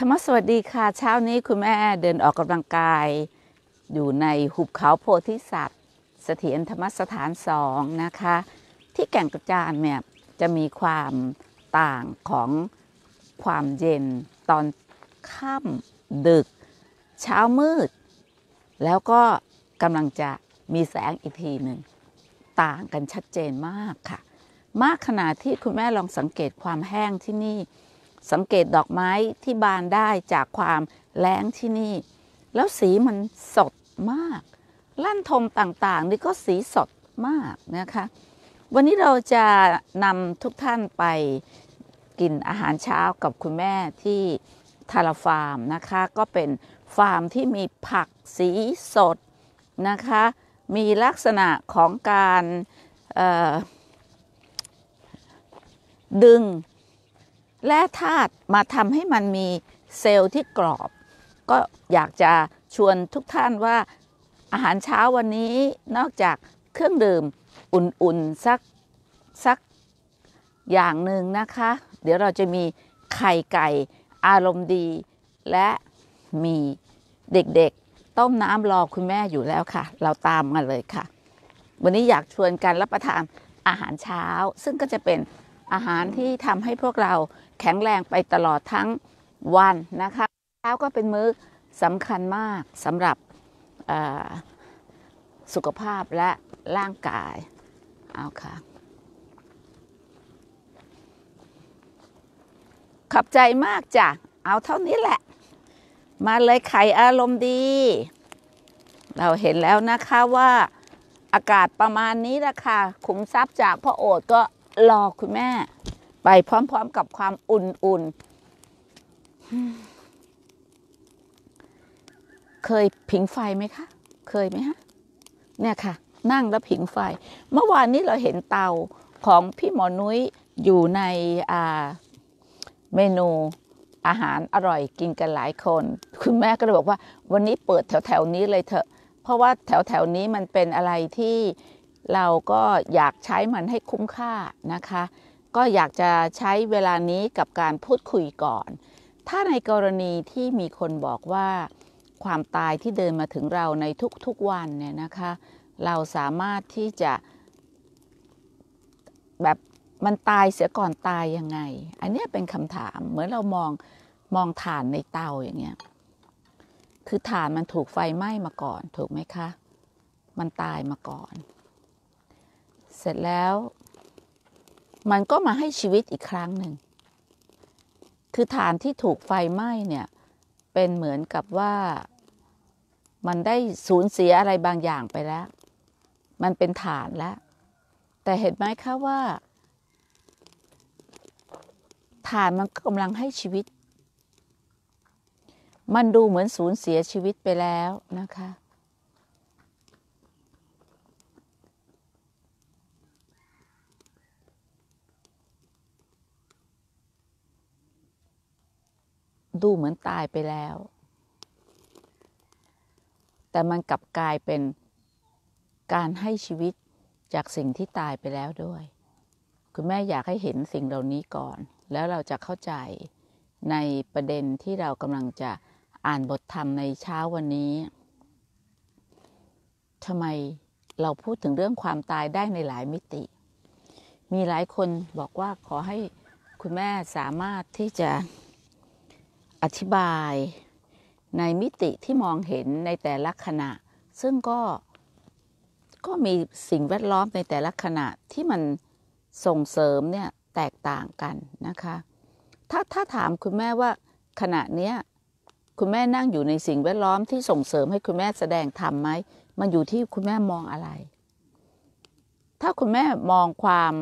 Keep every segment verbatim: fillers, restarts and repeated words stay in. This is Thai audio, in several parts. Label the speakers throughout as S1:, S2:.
S1: รรมสวัสดีค่ะเช้านี้คุณแม่เดินออกกำลังกายอยู่ในหุบเขาโพธิสัตว์เสถียรธรรมสถานสองนะคะที่แก่งกระจานเนี่ยจะมีความต่างของความเย็นตอนค่ำดึกเช้ามืดแล้วก็กำลังจะมีแสงอีกทีหนึ่งต่างกันชัดเจนมากค่ะมากขนาดที่คุณแม่ลองสังเกตความแห้งที่นี่สังเกตดอกไม้ที่บานได้จากความแล้งที่นี่แล้วสีมันสดมากลั่นทมต่างๆนี่ก็สีสดมากนะคะวันนี้เราจะนำทุกท่านไปกินอาหารเช้ากับคุณแม่ที่ทาราฟาร์มนะคะก็เป็นฟาร์มที่มีผักสีสดนะคะมีลักษณะของการดึงแร่ธาตุมาทำให้มันมีเซลล์ที่กรอบก็อยากจะชวนทุกท่านว่าอาหารเช้าวันนี้นอกจากเครื่องดื่มอุ่นๆสักสักอย่างหนึ่งนะคะเดี๋ยวเราจะมีไข่ไก่อารมณ์ดีและมีเด็กๆต้มน้ำรอคุณแม่อยู่แล้วค่ะเราตามมาเลยค่ะวันนี้อยากชวนกันรับประทานอาหารเช้าซึ่งก็จะเป็นอาหารที่ทำให้พวกเราแข็งแรงไปตลอดทั้งวันนะคะเช้าก็เป็นมื้อสำคัญมากสำหรับสุขภาพและร่างกายเอาค่ะขอบใจมากจ้ะเอาเท่านี้แหละมาเลยไข่อารมณ์ดีเราเห็นแล้วนะคะว่าอากาศประมาณนี้แหละค่ะขุมทรัพย์จากพ่อโอษฐ์ก็รอคุณแม่ไปพร้อมๆกับความอุ่นๆเคยผิงไฟไหมคะเคยไหมฮะเนี่ยค่ะนั่งแล้วผิงไฟเมื่อวานนี้เราเห็นเตาของพี่หมอนุ้ยอยู่ในอ่าเมนูอาหารอร่อยกินกันหลายคนคุณแม่ก็เลยบอกว่าวันนี้เปิดแถวๆนี้เลยเถอะเพราะว่าแถวๆนี้มันเป็นอะไรที่เราก็อยากใช้มันให้คุ้มค่านะคะก็อยากจะใช้เวลานี้กับการพูดคุยก่อนถ้าในกรณีที่มีคนบอกว่าความตายที่เดินมาถึงเราในทุกๆวันเนี่ยนะคะเราสามารถที่จะแบบมันตายเสียก่อนตายยังไงอันนี้เป็นคำถามเหมือนเรามองมองถ่านในเตาอย่างเงี้ยคือถ่านมันถูกไฟไหม้มาก่อนถูกไหมคะมันตายมาก่อนเสร็จแล้วมันก็มาให้ชีวิตอีกครั้งหนึ่งคือถ่านที่ถูกไฟไหม้เนี่ยเป็นเหมือนกับว่ามันได้สูญเสียอะไรบางอย่างไปแล้วมันเป็นถ่านแล้วแต่เห็นไหมคะว่าถ่านมันกำลังให้ชีวิตมันดูเหมือนสูญเสียชีวิตไปแล้วนะคะดูเหมือนตายไปแล้วแต่มันกลับกลายเป็นการให้ชีวิตจากสิ่งที่ตายไปแล้วด้วยคุณแม่อยากให้เห็นสิ่งเหล่านี้ก่อนแล้วเราจะเข้าใจในประเด็นที่เรากำลังจะอ่านบทธรรมในเช้าวันนี้ทำไมเราพูดถึงเรื่องความตายได้ในหลายมิติมีหลายคนบอกว่าขอให้คุณแม่สามารถที่จะอธิบายในมิติที่มองเห็นในแต่ละขณะซึ่งก็ก็มีสิ่งแวดล้อมในแต่ละขณะที่มันส่งเสริมเนี่ยแตกต่างกันนะคะถ้าถ้าถามคุณแม่ว่าขณะเนี้ยคุณแม่นั่งอยู่ในสิ่งแวดล้อมที่ส่งเสริมให้คุณแม่แสดงธรรมไหมมันอยู่ที่คุณแม่มองอะไรถ้าคุณแม่มองความ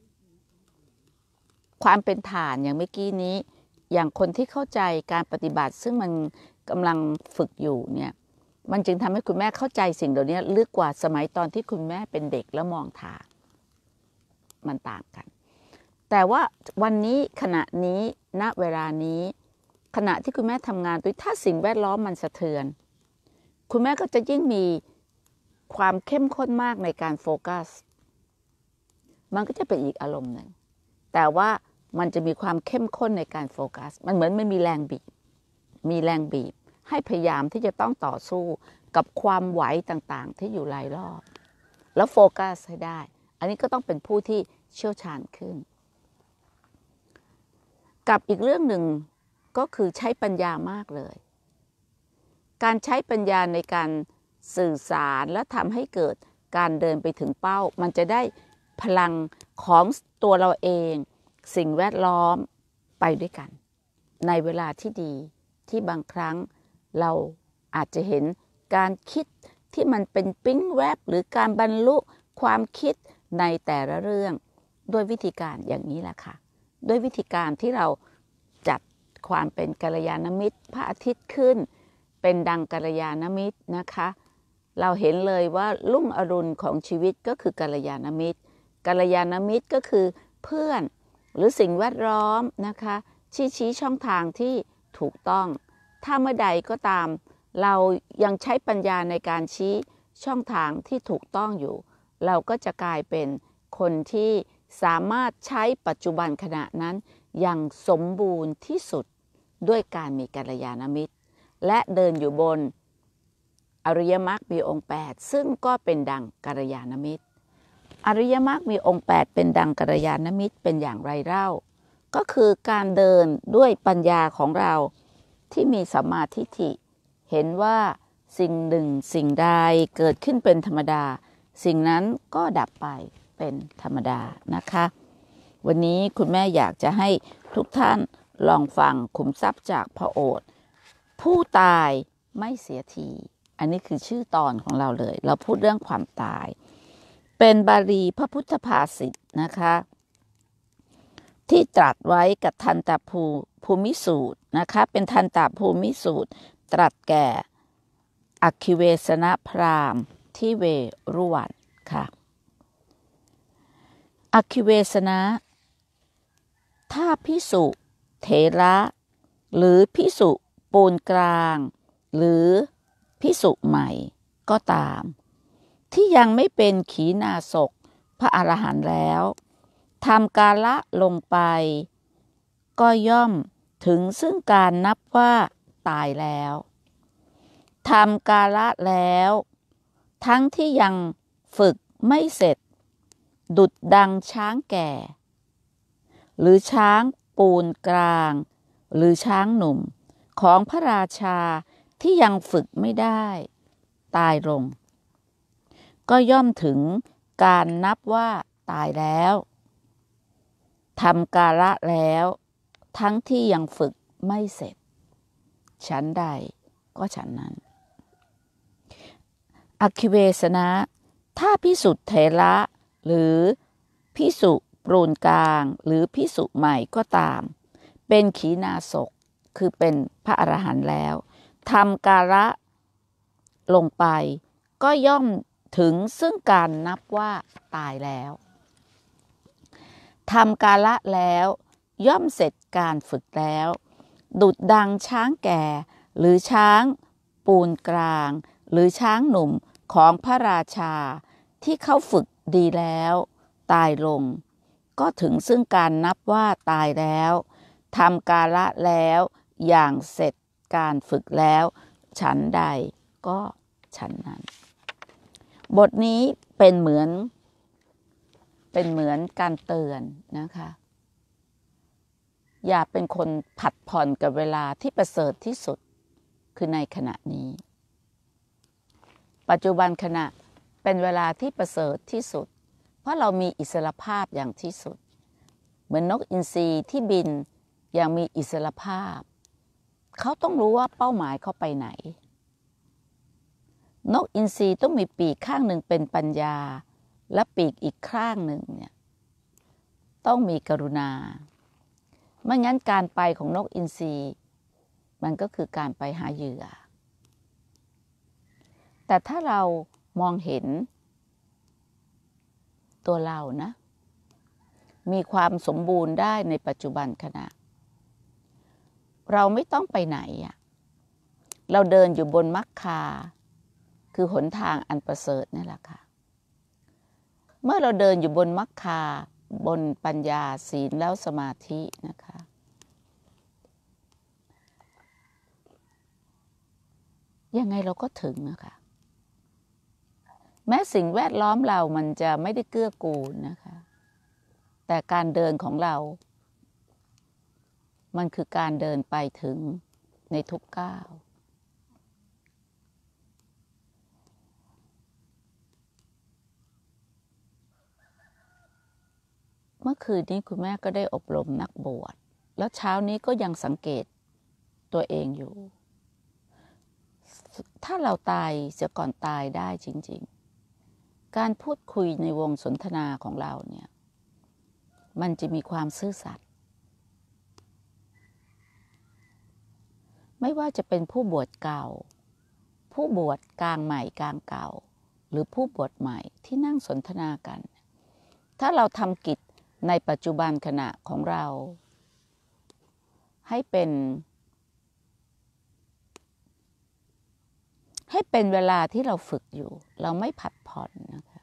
S1: ความเป็นฐานอย่างเมื่อกี้นี้อย่างคนที่เข้าใจการปฏิบัติซึ่งมันกำลังฝึกอยู่เนี่ยมันจึงทำให้คุณแม่เข้าใจสิ่งเหล่านี้ลึกกว่าสมัยตอนที่คุณแม่เป็นเด็กแล้วมองทางมันต่างกันแต่ว่าวันนี้ขณะนี้ณเวลานี้ขณะที่คุณแม่ทำงานด้วยถ้าสิ่งแวดล้อมมันสะเทือนคุณแม่ก็จะยิ่งมีความเข้มข้นมากในการโฟกัสมันก็จะเป็นอีกอารมณ์หนึ่งแต่ว่ามันจะมีความเข้มข้นในการโฟกัสมันเหมือนไม่มีแรงบีบมีแรงบีบให้พยายามที่จะต้องต่อสู้กับความไหวต่างๆที่อยู่รายรอบแล้วโฟกัสให้ได้อันนี้ก็ต้องเป็นผู้ที่เชี่ยวชาญขึ้นกับอีกเรื่องหนึ่งก็คือใช้ปัญญามากเลยการใช้ปัญญาในการสื่อสารและทำให้เกิดการเดินไปถึงเป้ามันจะได้พลังของตัวเราเองสิ่งแวดล้อมไปด้วยกันในเวลาที่ดีที่บางครั้งเราอาจจะเห็นการคิดที่มันเป็นปิ๊งแวบหรือการบรรลุความคิดในแต่ละเรื่องด้วยวิธีการอย่างนี้แหละค่ะด้วยวิธีการที่เราจัดความเป็นกัลยาณมิตรพระอาทิตย์ขึ้นเป็นดังกัลยาณมิตรนะคะเราเห็นเลยว่ารุ่งอรุณของชีวิตก็คือกัลยาณมิตรกัลยาณมิตรก็คือเพื่อนหรือสิ่งแวดล้อมนะคะชี้ชี้ช่องทางที่ถูกต้องถ้าเมื่อใดก็ตามเรายังใช้ปัญญาในการชี้ช่องทางที่ถูกต้องอยู่เราก็จะกลายเป็นคนที่สามารถใช้ปัจจุบันขณะนั้นอย่างสมบูรณ์ที่สุดด้วยการมีกัลยาณมิตรและเดินอยู่บนอริยมรรคมีองค์แปดซึ่งก็เป็นดังกัลยาณมิตรอริยมรรคมีองค์แปดเป็นดังกัลยาณมิตรเป็นอย่างไรเล่าก็คือการเดินด้วยปัญญาของเราที่มีสัมมาทิฏฐิเห็นว่าสิ่งหนึ่งสิ่งใดเกิดขึ้นเป็นธรรมดาสิ่งนั้นก็ดับไปเป็นธรรมดานะคะวันนี้คุณแม่อยากจะให้ทุกท่านลองฟังขุมทรัพย์จากพระโอษฐ์ผู้ตายไม่เสียทีอันนี้คือชื่อตอนของเราเลยเราพูดเรื่องความตายเป็นบาลีพระพุทธภาษิตนะคะที่ตรัสไว้กับทันตภูภูมิสูตรนะคะเป็นทันตภูมิสูตรตรัสแก่อคิเวสนพราหมณ์ที่เวรุวันค่ะอคิเวสนะถ้าภิกษุเถระหรือภิกษุปูนกลางหรือภิกษุใหม่ก็ตามที่ยังไม่เป็นขีณาสกพระอรหันต์แล้วทำกาละลงไปก็ย่อมถึงซึ่งการนับว่าตายแล้วทำกาละแล้วทั้งที่ยังฝึกไม่เสร็จดุจดังช้างแก่หรือช้างปูนกลางหรือช้างหนุ่มของพระราชาที่ยังฝึกไม่ได้ตายลงก็ย่อมถึงการนับว่าตายแล้วทำกาละแล้วทั้งที่ยังฝึกไม่เสร็จฉันใดก็ฉันนั้นอคิเวสนะถ้าภิกษุเถระหรือภิกษุปูนกลางหรือภิกษุใหม่ก็ตามเป็นขีณาสกคือเป็นพระอรหันต์แล้วทำกาละลงไปก็ย่อมถึงซึ่งการนับว่าตายแล้วทำกาละแล้วย่อมเสร็จการฝึกแล้วดุจดังช้างแก่หรือช้างปูนกลางหรือช้างหนุ่มของพระราชาที่เขาฝึกดีแล้วตายลงก็ถึงซึ่งการนับว่าตายแล้วทำกาละแล้วอย่างเสร็จการฝึกแล้วฉันใดก็ฉันนั้นบทนี้เป็นเหมือนเป็นเหมือนการเตือนนะคะอย่าเป็นคนผัดผ่อนกับเวลาที่ประเสริฐที่สุดคือในขณะนี้ปัจจุบันขณะเป็นเวลาที่ประเสริฐที่สุดเพราะเรามีอิสรภาพอย่างที่สุดเหมือนนกอินทรีที่บินอย่างมีอิสรภาพเขาต้องรู้ว่าเป้าหมายเขาไปไหนนกอินทรีต้องมีปีกข้างหนึ่งเป็นปัญญาและปีกอีกข้างหนึ่งเนี่ยต้องมีกรุณาไม่งั้นการไปของนกอินทรีมันก็คือการไปหาเหยื่อแต่ถ้าเรามองเห็นตัวเรานะมีความสมบูรณ์ได้ในปัจจุบันขณะเราไม่ต้องไปไหนอ่ะเราเดินอยู่บนมรรคาคือหนทางอันประเสริฐนี่แหละค่ะเมื่อเราเดินอยู่บนมรรคาบนปัญญาศีลแล้วสมาธินะคะยังไงเราก็ถึงนะคะแม้สิ่งแวดล้อมเรามันจะไม่ได้เกื้อกูลนะคะแต่การเดินของเรามันคือการเดินไปถึงในทุกก้าวเมื่อคืนนี้คุณแม่ก็ได้อบรมนักบวชแล้วเช้านี้ก็ยังสังเกตตัวเองอยู่ถ้าเราตายเสียก่อนตายได้จริงๆการพูดคุยในวงสนทนาของเราเนี่ยมันจะมีความซื่อสัตย์ไม่ว่าจะเป็นผู้บวชเก่าผู้บวชกลางใหม่กลางเก่าหรือผู้บวชใหม่ที่นั่งสนทนากันถ้าเราทำกิจในปัจจุบันขณะของเราให้เป็นให้เป็นเวลาที่เราฝึกอยู่เราไม่ผัดผ่อนนะคะ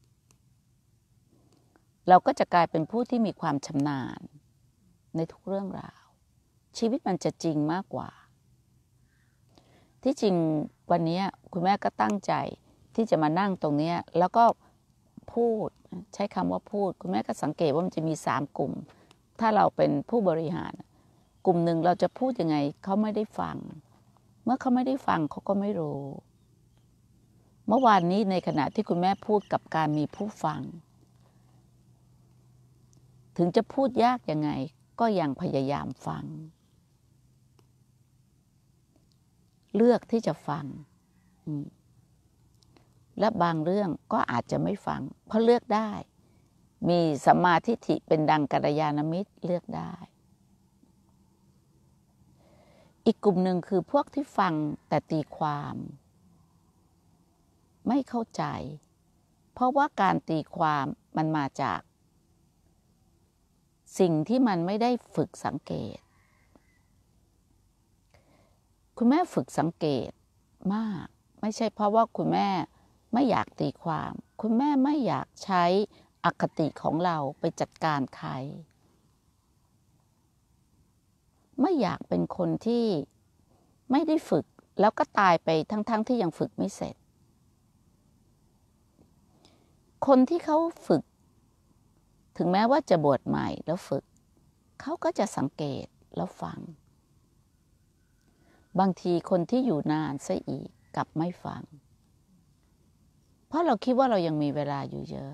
S1: เราก็จะกลายเป็นผู้ที่มีความชำนาญในทุกเรื่องราวชีวิตมันจะจริงมากกว่าที่จริงวันนี้คุณแม่ก็ตั้งใจที่จะมานั่งตรงนี้แล้วก็พูดใช้คำว่าพูดคุณแม่ก็สังเกตว่ามันจะมีสามกลุ่มถ้าเราเป็นผู้บริหารกลุ่มหนึ่งเราจะพูดยังไงเขาไม่ได้ฟังเมื่อเขาไม่ได้ฟังเขาก็ไม่รู้เมื่อวานนี้ในขณะที่คุณแม่พูดกับการมีผู้ฟังถึงจะพูดยากยังไงก็ยังพยายามฟังเลือกที่จะฟังและบางเรื่องก็อาจจะไม่ฟังเพราะเลือกได้มีสัมมาทิฏฐิเป็นดังกัลยาณมิตรเลือกได้อีกกลุ่มหนึ่งคือพวกที่ฟังแต่ตีความไม่เข้าใจเพราะว่าการตีความมันมาจากสิ่งที่มันไม่ได้ฝึกสังเกตคุณแม่ฝึกสังเกตมากไม่ใช่เพราะว่าคุณแม่ไม่อยากตีความคุณแม่ไม่อยากใช้อคติของเราไปจัดการใครไม่อยากเป็นคนที่ไม่ได้ฝึกแล้วก็ตายไปทั้งๆ ท, ที่ยังฝึกไม่เสร็จคนที่เขาฝึกถึงแม้ว่าจะบวชใหม่แล้วฝึกเขาก็จะสังเกตแล้วฟังบางทีคนที่อยู่นานซะอีกกลับไม่ฟังเพราะเราคิดว่าเรายังมีเวลาอยู่เยอะ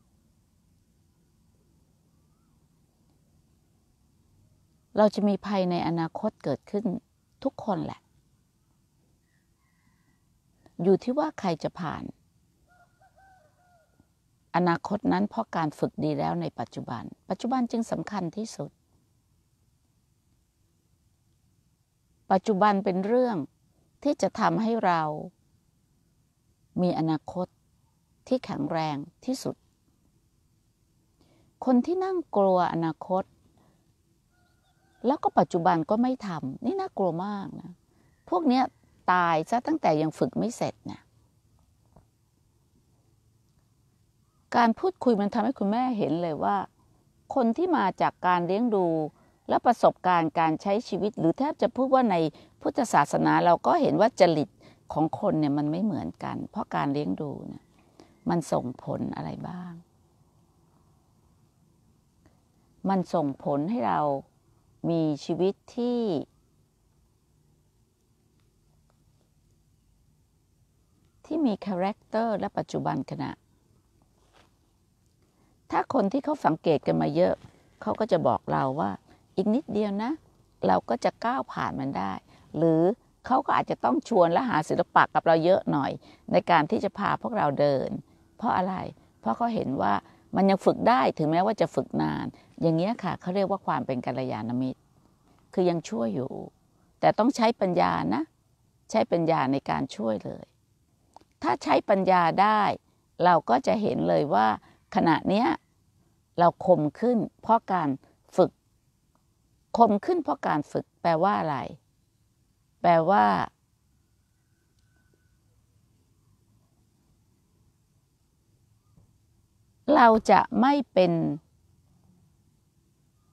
S1: เราจะมีภัยในอนาคตเกิดขึ้นทุกคนแหละอยู่ที่ว่าใครจะผ่านอนาคตนั้นเพราะการฝึกดีแล้วในปัจจุบันปัจจุบันจึงสำคัญที่สุดปัจจุบันเป็นเรื่องที่จะทำให้เรามีอนาคตที่แข็งแรงที่สุดคนที่นั่งกลัวอนาคตแล้วก็ปัจจุบันก็ไม่ทำนี่น่ากลัวมากนะพวกนี้ตายซะตั้งแต่ยังฝึกไม่เสร็จเนี่ยการพูดคุยมันทำให้คุณแม่เห็นเลยว่าคนที่มาจากการเลี้ยงดูและประสบการณ์การใช้ชีวิตหรือแทบจะพูดว่าในพุทธศาสนาเราก็เห็นว่าจริตของคนเนี่ยมันไม่เหมือนกันเพราะการเลี้ยงดูเนี่ยมันส่งผลอะไรบ้างมันส่งผลให้เรามีชีวิตที่ที่มีคาแรคเตอร์และปัจจุบันขณะถ้าคนที่เขาสังเกตกันมาเยอะเขาก็จะบอกเราว่าอีกนิดเดียวนะเราก็จะก้าวผ่านมันได้หรือเขาก็อาจจะต้องชวนและหาศิลปะกับเราเยอะหน่อยในการที่จะพาพวกเราเดินเพราะอะไรเพราะเขาเห็นว่ามันยังฝึกได้ถึงแม้ว่าจะฝึกนานอย่างเงี้ยค่ะเขาเรียกว่าความเป็นกัลยาณมิตรคือยังช่วยอยู่แต่ต้องใช้ปัญญานะใช้ปัญญาในการช่วยเลยถ้าใช้ปัญญาได้เราก็จะเห็นเลยว่าขณะเนี้ยเราคมขึ้นเพราะการฝึกคมขึ้นเพราะการฝึกแปลว่าอะไรแปลว่าเราจะไม่เป็น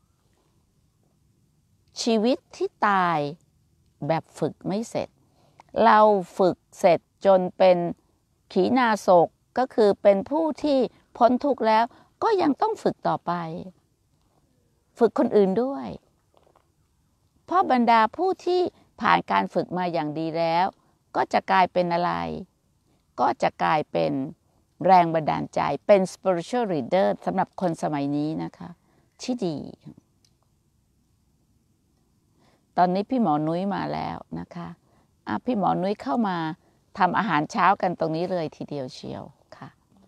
S1: ชีวิตที่ตายแบบฝึกไม่เสร็จเราฝึกเสร็จจนเป็นขีณาสกก็คือเป็นผู้ที่พ้นทุกข์แล้วก็ยังต้องฝึกต่อไปฝึกคนอื่นด้วยเพราะบรรดาผู้ที่ผ่านการฝึกมาอย่างดีแล้วก็จะกลายเป็นอะไรก็จะกลายเป็นแรงบันดาลใจเป็น spiritual leader สำหรับคนสมัยนี้นะคะที่ดีตอนนี้พี่หมอนุ้ยมาแล้วนะคะอ่ะพี่หมอนุ้ยเข้ามาทำอาหารเช้ากันตรงนี้เลยทีเดียวเชียวค่ะ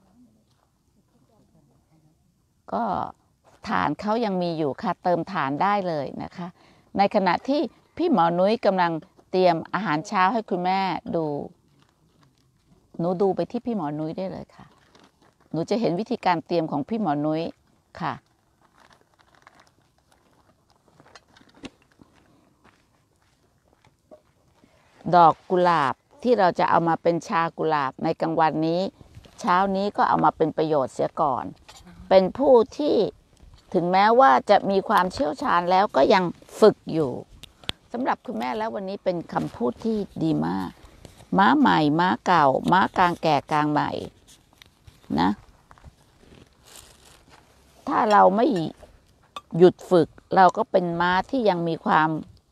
S1: ก็ฐานเขายังมีอยู่ค่ะเติมฐานได้เลยนะคะในขณะที่พี่หมอนุ้ยกำลังเตรียมอาหารเช้าให้คุณแม่ดูหนูดูไปที่พี่หมอนุ้ยได้เลยค่ะหนูจะเห็นวิธีการเตรียมของพี่หมอนุ้ยค่ะดอกกุหลาบที่เราจะเอามาเป็นชากุหลาบในกลางวันนี้เช้านี้ก็เอามาเป็นประโยชน์เสียก่อนเป็นผู้ที่ถึงแม้ว่าจะมีความเชี่ยวชาญแล้วก็ยังฝึกอยู่สำหรับคุณแม่แล้ววันนี้เป็นคำพูดที่ดีมากม้าใหม่ม้าเก่าม้ากลางแก่กลางใหม่นะถ้าเราไม่หยุดฝึกเราก็เป็นม้าที่ยังมีความ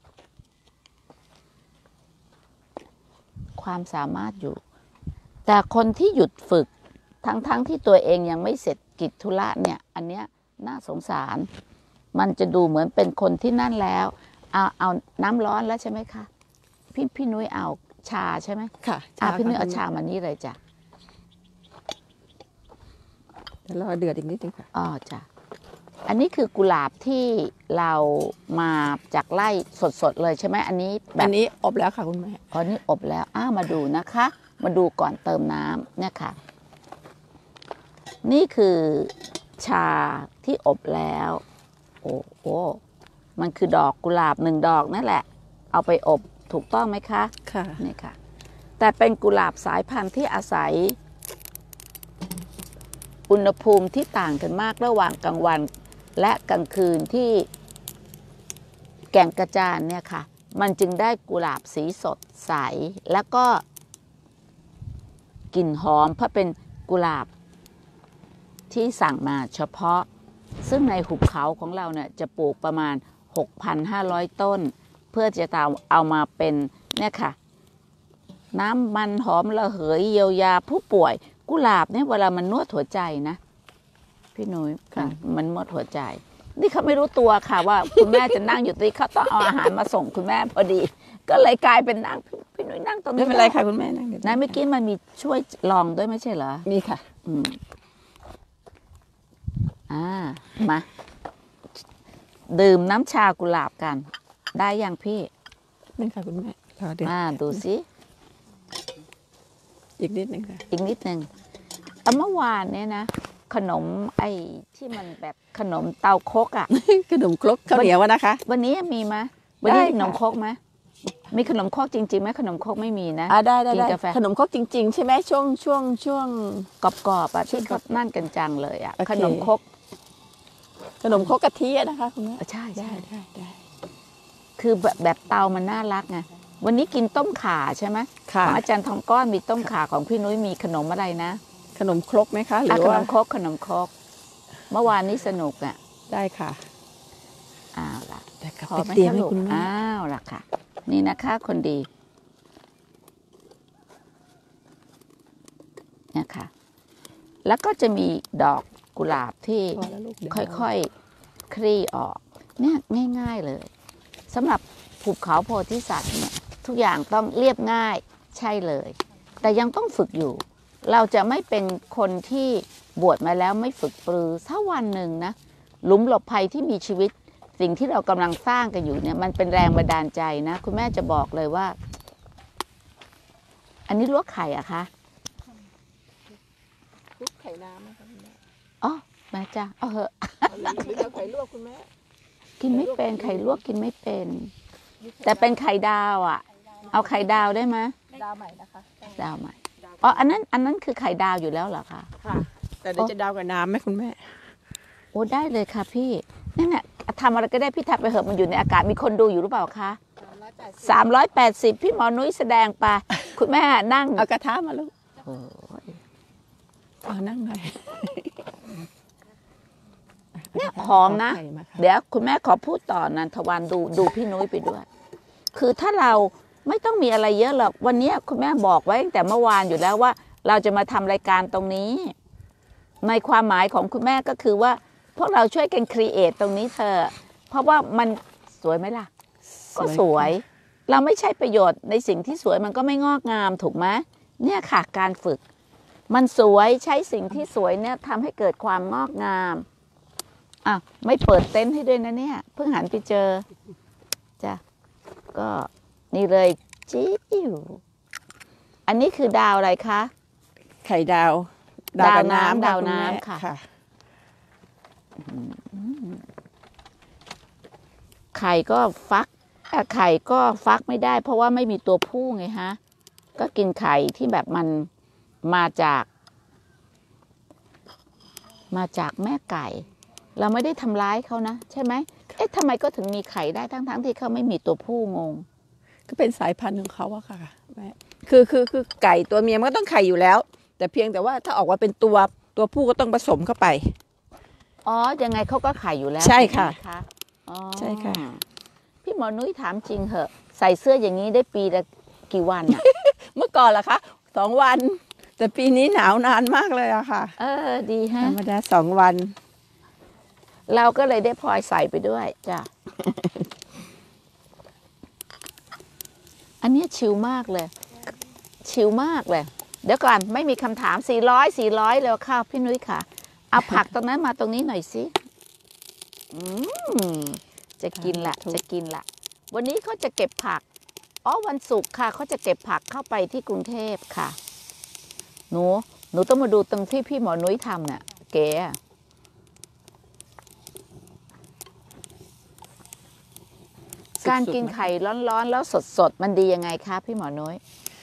S1: ความสามารถอยู่แต่คนที่หยุดฝึกทั้งๆ ท, ที่ตัวเองยังไม่เสร็จกิจธุระเนี่ยอันเนี้ยน่าสงสารมันจะดูเหมือนเป็นคนที่นั่นแล้วเอาเอาน้ำร้อนแล้วใช่ไหมคะพี่พี่นุ้ยเอาชาใช่ไหม
S2: ค่ะ
S1: อ่ะพี่นุ้ยเอาชามานี่เลยจ้ะ
S2: เดี๋ยวรอเดือดอีกนิดนึงค่ะ
S1: อ๋อจ้ะอันนี้คือกุหลาบที่เรามาจากไร่สดๆเลยใช่ไหมอันนี้แบบ
S2: อันนี้อบแล้วค่ะคุณแม่
S1: อ๋อนี่อบแล้วอ้ามาดูนะคะมาดูก่อนเติมน้ำเนี่ยค่ะนี่คือชาที่อบแล้วโอ้โหมันคือดอกกุหลาบหนึ่งดอกนั่นแหละเอาไปอบถูกต้องไหมคะ
S2: ค่ะ
S1: นี่ค่ะแต่เป็นกุหลาบสายพันธุ์ที่อาศัยอุณหภูมิที่ต่างกันมากระหว่างกลางวันและกลางคืนที่แก่งกระจานเนี่ยค่ะมันจึงได้กุหลาบสีสดใสแล้วก็กลิ่นหอมเพราะเป็นกุหลาบที่สั่งมาเฉพาะซึ่งในหุบเขาของเราเนี่ยจะปลูกประมาณ หกพันห้าร้อย ต้นเพื่อจะเอามาเป็นเนี่ยค่ะน้ำมันหอมระเหยเยียวยาผู้ป่วยกุหลาบเนี่ยเวลามันนวดหัวใจนะพี่นุ้ยมันนวดหัวใจนี่เขาไม่รู้ตัวค่ะว่าคุณแม่จะนั่งอยู่ตรงนี้เขาต้องเอาอาหารมาส่งคุณแม่พอดีก็เลยกลายเป็นนั่งพี่นุ้ยนั่งตรงนี้
S2: ไม่เป็นไรค่ะคุณแม่นั่ง
S1: นะเมื่อกี้มันมีช่วยลองด้วยไม่ใช่เหรอ
S2: มีค่ะ
S1: อืมอ่ามาดื่มน้ำชากุหลาบกันได้ยังพี่
S2: นั่นค่ะคุณแม่รอเดือด
S1: อ่าดูสิ
S2: อีกนิดนึงค่ะ
S1: อีกนิดนึงเมื่อวานเนี่ยนะขนมไอ้ที่มันแบบขนมเตาคกอ่ะ
S2: ขนมครกข้าวเหนียวนะคะ
S1: วันนี้มีไหมวันนี้ขนมครกไหมมีขนมครกจริงๆไหมขนมครกไม่มีนะ
S2: อ่าได้ได้ได้ขนมครกจริงๆใช่ไหมช่วงช่วงช่วง
S1: กรอบๆอ่ะที่เขานั่นกันจังเลยอ่ะขนมครก
S2: ขนมครกกะทินะคะคุณแม่
S1: ใช่ใช่
S2: ได้ได้
S1: คือแบบแบบเตามันน่ารักไงวันนี้กินต้มข่าใช่ไหมของอาจารย์ทองก้อนมีต้มข่าของพี่นุ้ยมีขนมอะไรนะ
S2: ขนมครกไหมคะหรือว่า
S1: ขนมครกขนมครกเมื่อวานนี้สนุกอ่ะ
S2: ได้ค่ะ
S1: อ้าวล่ะ
S2: ขอเตรียมให้คุณแม่
S1: อ้าวล่ะค่ะนี่นะคะคนดีเนี่ยค่ะแล้วก็จะมีดอกกุหลาบที่ค่อยๆคลี่ออกเนี่ยง่ายๆเลยสำหรับภูเขาโพธิสัตว์เนี่ยทุกอย่างต้องเรียบง่ายใช่เลยแต่ยังต้องฝึกอยู่เราจะไม่เป็นคนที่บวชมาแล้วไม่ฝึกปรือถ้าวันหนึ่งนะหลุมหลบภัยที่มีชีวิตสิ่งที่เรากำลังสร้างกันอยู่เนี่ยมันเป็นแรงบันดาลใจนะคุณแม่จะบอกเลยว่าอันนี้ลวกไข่อะคะ
S2: ลวกไข่น้ำนะคะคุณแม่
S1: อ๋อแม่จ้าเอาเหอะ
S2: หรือจะไข่ลวกคุณแม่
S1: กินไม่เป็นไข่ลวกกินไม่เป็นแต่เป็นไข่ดาวอ่ะเอาไข่ดาวได้ไหม
S2: ดาวใหม่นะคะ
S1: ดาวใหม่อ๋ออันนั้นอันนั้นคือไข่ดาวอยู่แล้วเหรอคะ
S2: ค่ะแต่เดี๋ยวจะดาวกับน้ำไหมคุณแม่
S1: โอ้ได้เลยค่ะพี่นั่นแหละทำอะไรก็ได้พี่ทำไปเหอะมันอยู่ในอากาศมีคนดูอยู่หรือเปล่าคะสามร้อยแปดสิบพี่หมอนุ้ยแสดงไป คุณแม่นั่ง
S2: เอากระทะมาลูก
S1: โอ้ย
S2: เอานั่งหน่อย
S1: เนี่ยหอมนะ
S2: าไข่มาค่ะ
S1: เดี๋ยวคุณแม่ขอพูดต่อนันทวันดูดูพี่นุ้ยไปด้วย คือถ้าเราไม่ต้องมีอะไรเยอะหรอกวันนี้คุณแม่บอกไว้ตั้งแต่เมื่อวานอยู่แล้วว่า เราจะมาทำรายการตรงนี้ ในความหมายของคุณแม่ก็คือว่า พวกเราช่วยกันครีเอทตรงนี้เธอะเพราะว่ามันสวยไหมล่ะ ก็สวย เราไม่ใช่ประโยชน์ในสิ่งที่สวยมันก็ไม่งอกงามถูกไหมเนี่ยค่ะการฝึก มันสวยใช้สิ่งที่สวยเนี่ยทำให้เกิดความงอกงามอ่ะไม่เปิดเต็นท์ให้ด้วยนะเนี่ยเพิ่งหันไปเจอจ้ะก็นี่เลยจิ๊วอันนี้คือดาวอะไรคะ
S2: ไข่ดาว
S1: ดาว
S2: กับ
S1: น้ำ
S2: ค่ะ
S1: ดาว
S2: คุณแม่
S1: น้ำค่ะ ไข่ก็ฟักอ่ะไข่ก็ฟักไม่ได้ เพราะว่าไม่มีตัวผู้ไงฮะ ก็กินไข่ที่แบบมันมาจาก มาจากแม่ไก่ เราไม่ได้ทำร้ายเขานะใช่ไหมเอ๊ะทำไมก็ถึงมีไข่ได้ทั้งๆที่เขาไม่มีตัวผู้งง
S2: ก็เป็นสายพันธุ์ของเขาอะค่ะแม่คือคือคือไก่ตัวเมียมันก็ต้องไข่อยู่แล้ว แต่เพียงแต่ว่าถ้าออกมาเป็นตัวตัวผู้ก็ต้องผสมเข้าไป
S1: อ๋อ ยังไงเขาก็ไข่อยู่แล้ว
S2: ใช่ค่ะ
S1: ไหมอ๋อ
S2: ใช่ค่ะ
S1: พี่หมอนุ้ยถามจริงเหอะ ใส่เสื้ออย่างนี้ได้ปีละกี่วันอะ
S2: เมื่อก่อนล่ะคะสองวัน แต่ปีนี้หนาวนานมากเลยอะค่ะ
S1: เออ ดีฮะ
S2: ธรรมดาสองวัน
S1: เราก็เลยได้พลอยใส่ไปด้วยจ้ะ อันเนี้ยชิลมากเลย ชิลมากเลย เดี๋ยวก่อนไม่มีคำถามสี่ร้อย สี่ร้อยแล้วค่ะพี่นุ้ยค่ะ เอาผักตรงนั้นมาตรงนี้หน่อยสิอืมจะกินละ
S2: ถูก
S1: จะกินละ วันนี้เขาจะเก็บผัก อ๋อวันศุกร์ค่ะเขาจะเก็บผักเข้าไปที่กรุงเทพค่ะ หนู หนูต้องมาดูตรงที่พี่หมอนุ้ยทำเนี่ยเก๋อะการกินไข่ร้อนๆ แล้วสดๆ มันดียังไงคะพี่หมอนุ้ย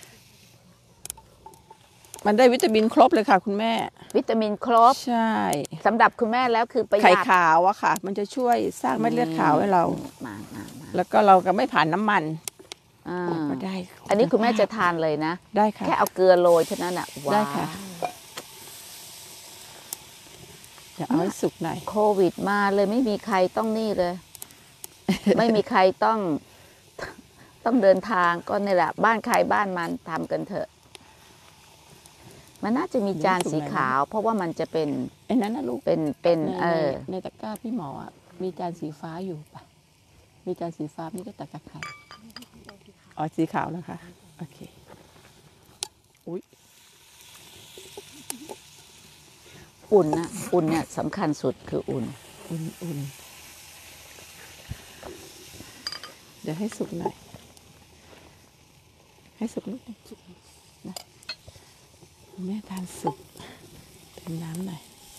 S2: มันได้วิตามินครบเลยค่ะ คุณแม่
S1: วิตามินครบ
S2: ใช่
S1: สำหรับคุณแม่แล้วคือประห
S2: ไข่
S1: ยัด
S2: ขาวอะค่ะ มันจะช่วยสร้างเม็ดเลือดขาวให้เรา
S1: มามามา
S2: แล้วก็เราก็ไม่ผ่านน้ำมัน
S1: อ่า
S2: ก็ได้
S1: อันนี้คุณแม่จะทานเลยนะ
S2: ได้ค่ะ
S1: แค่เอาเกลือโรยเท่านั้นอ่ะว้า
S2: ได้
S1: ว
S2: ค่ะ เดี๋ยวเอาให้สุกหน่อย
S1: โควิดมาเลยไม่มีใครต้องนี่เลย ไม่มีใครต้อง ต้องเดินทางก็นี่แหละ บ้านใครบ้านมันทำกันเถอะ มันน่าจะมีจานสีขาว เพราะว่ามันจะเป็น
S2: ไอ้นั้นนะลูก
S1: เป็นเป็น
S2: ใน
S1: เอ
S2: ใน
S1: อ
S2: ในตะกร้าพี่หมออะมีจานสีฟ้าอยู่ปะมีจานสีฟ้านี่ก็ตะกร้าไข่อ๋อสีขาวแล้วค่ะ โอเค อุ้ย
S1: อุ่นนะอุ่นเนี่ยสำคัญสุดคืออุ่น
S2: อุ่นอุ่นเดี๋ยวให้สุกหน่อย ให้สุกนิดนึงสุกนะแม่ทานสุกเติมน้ำหน่อย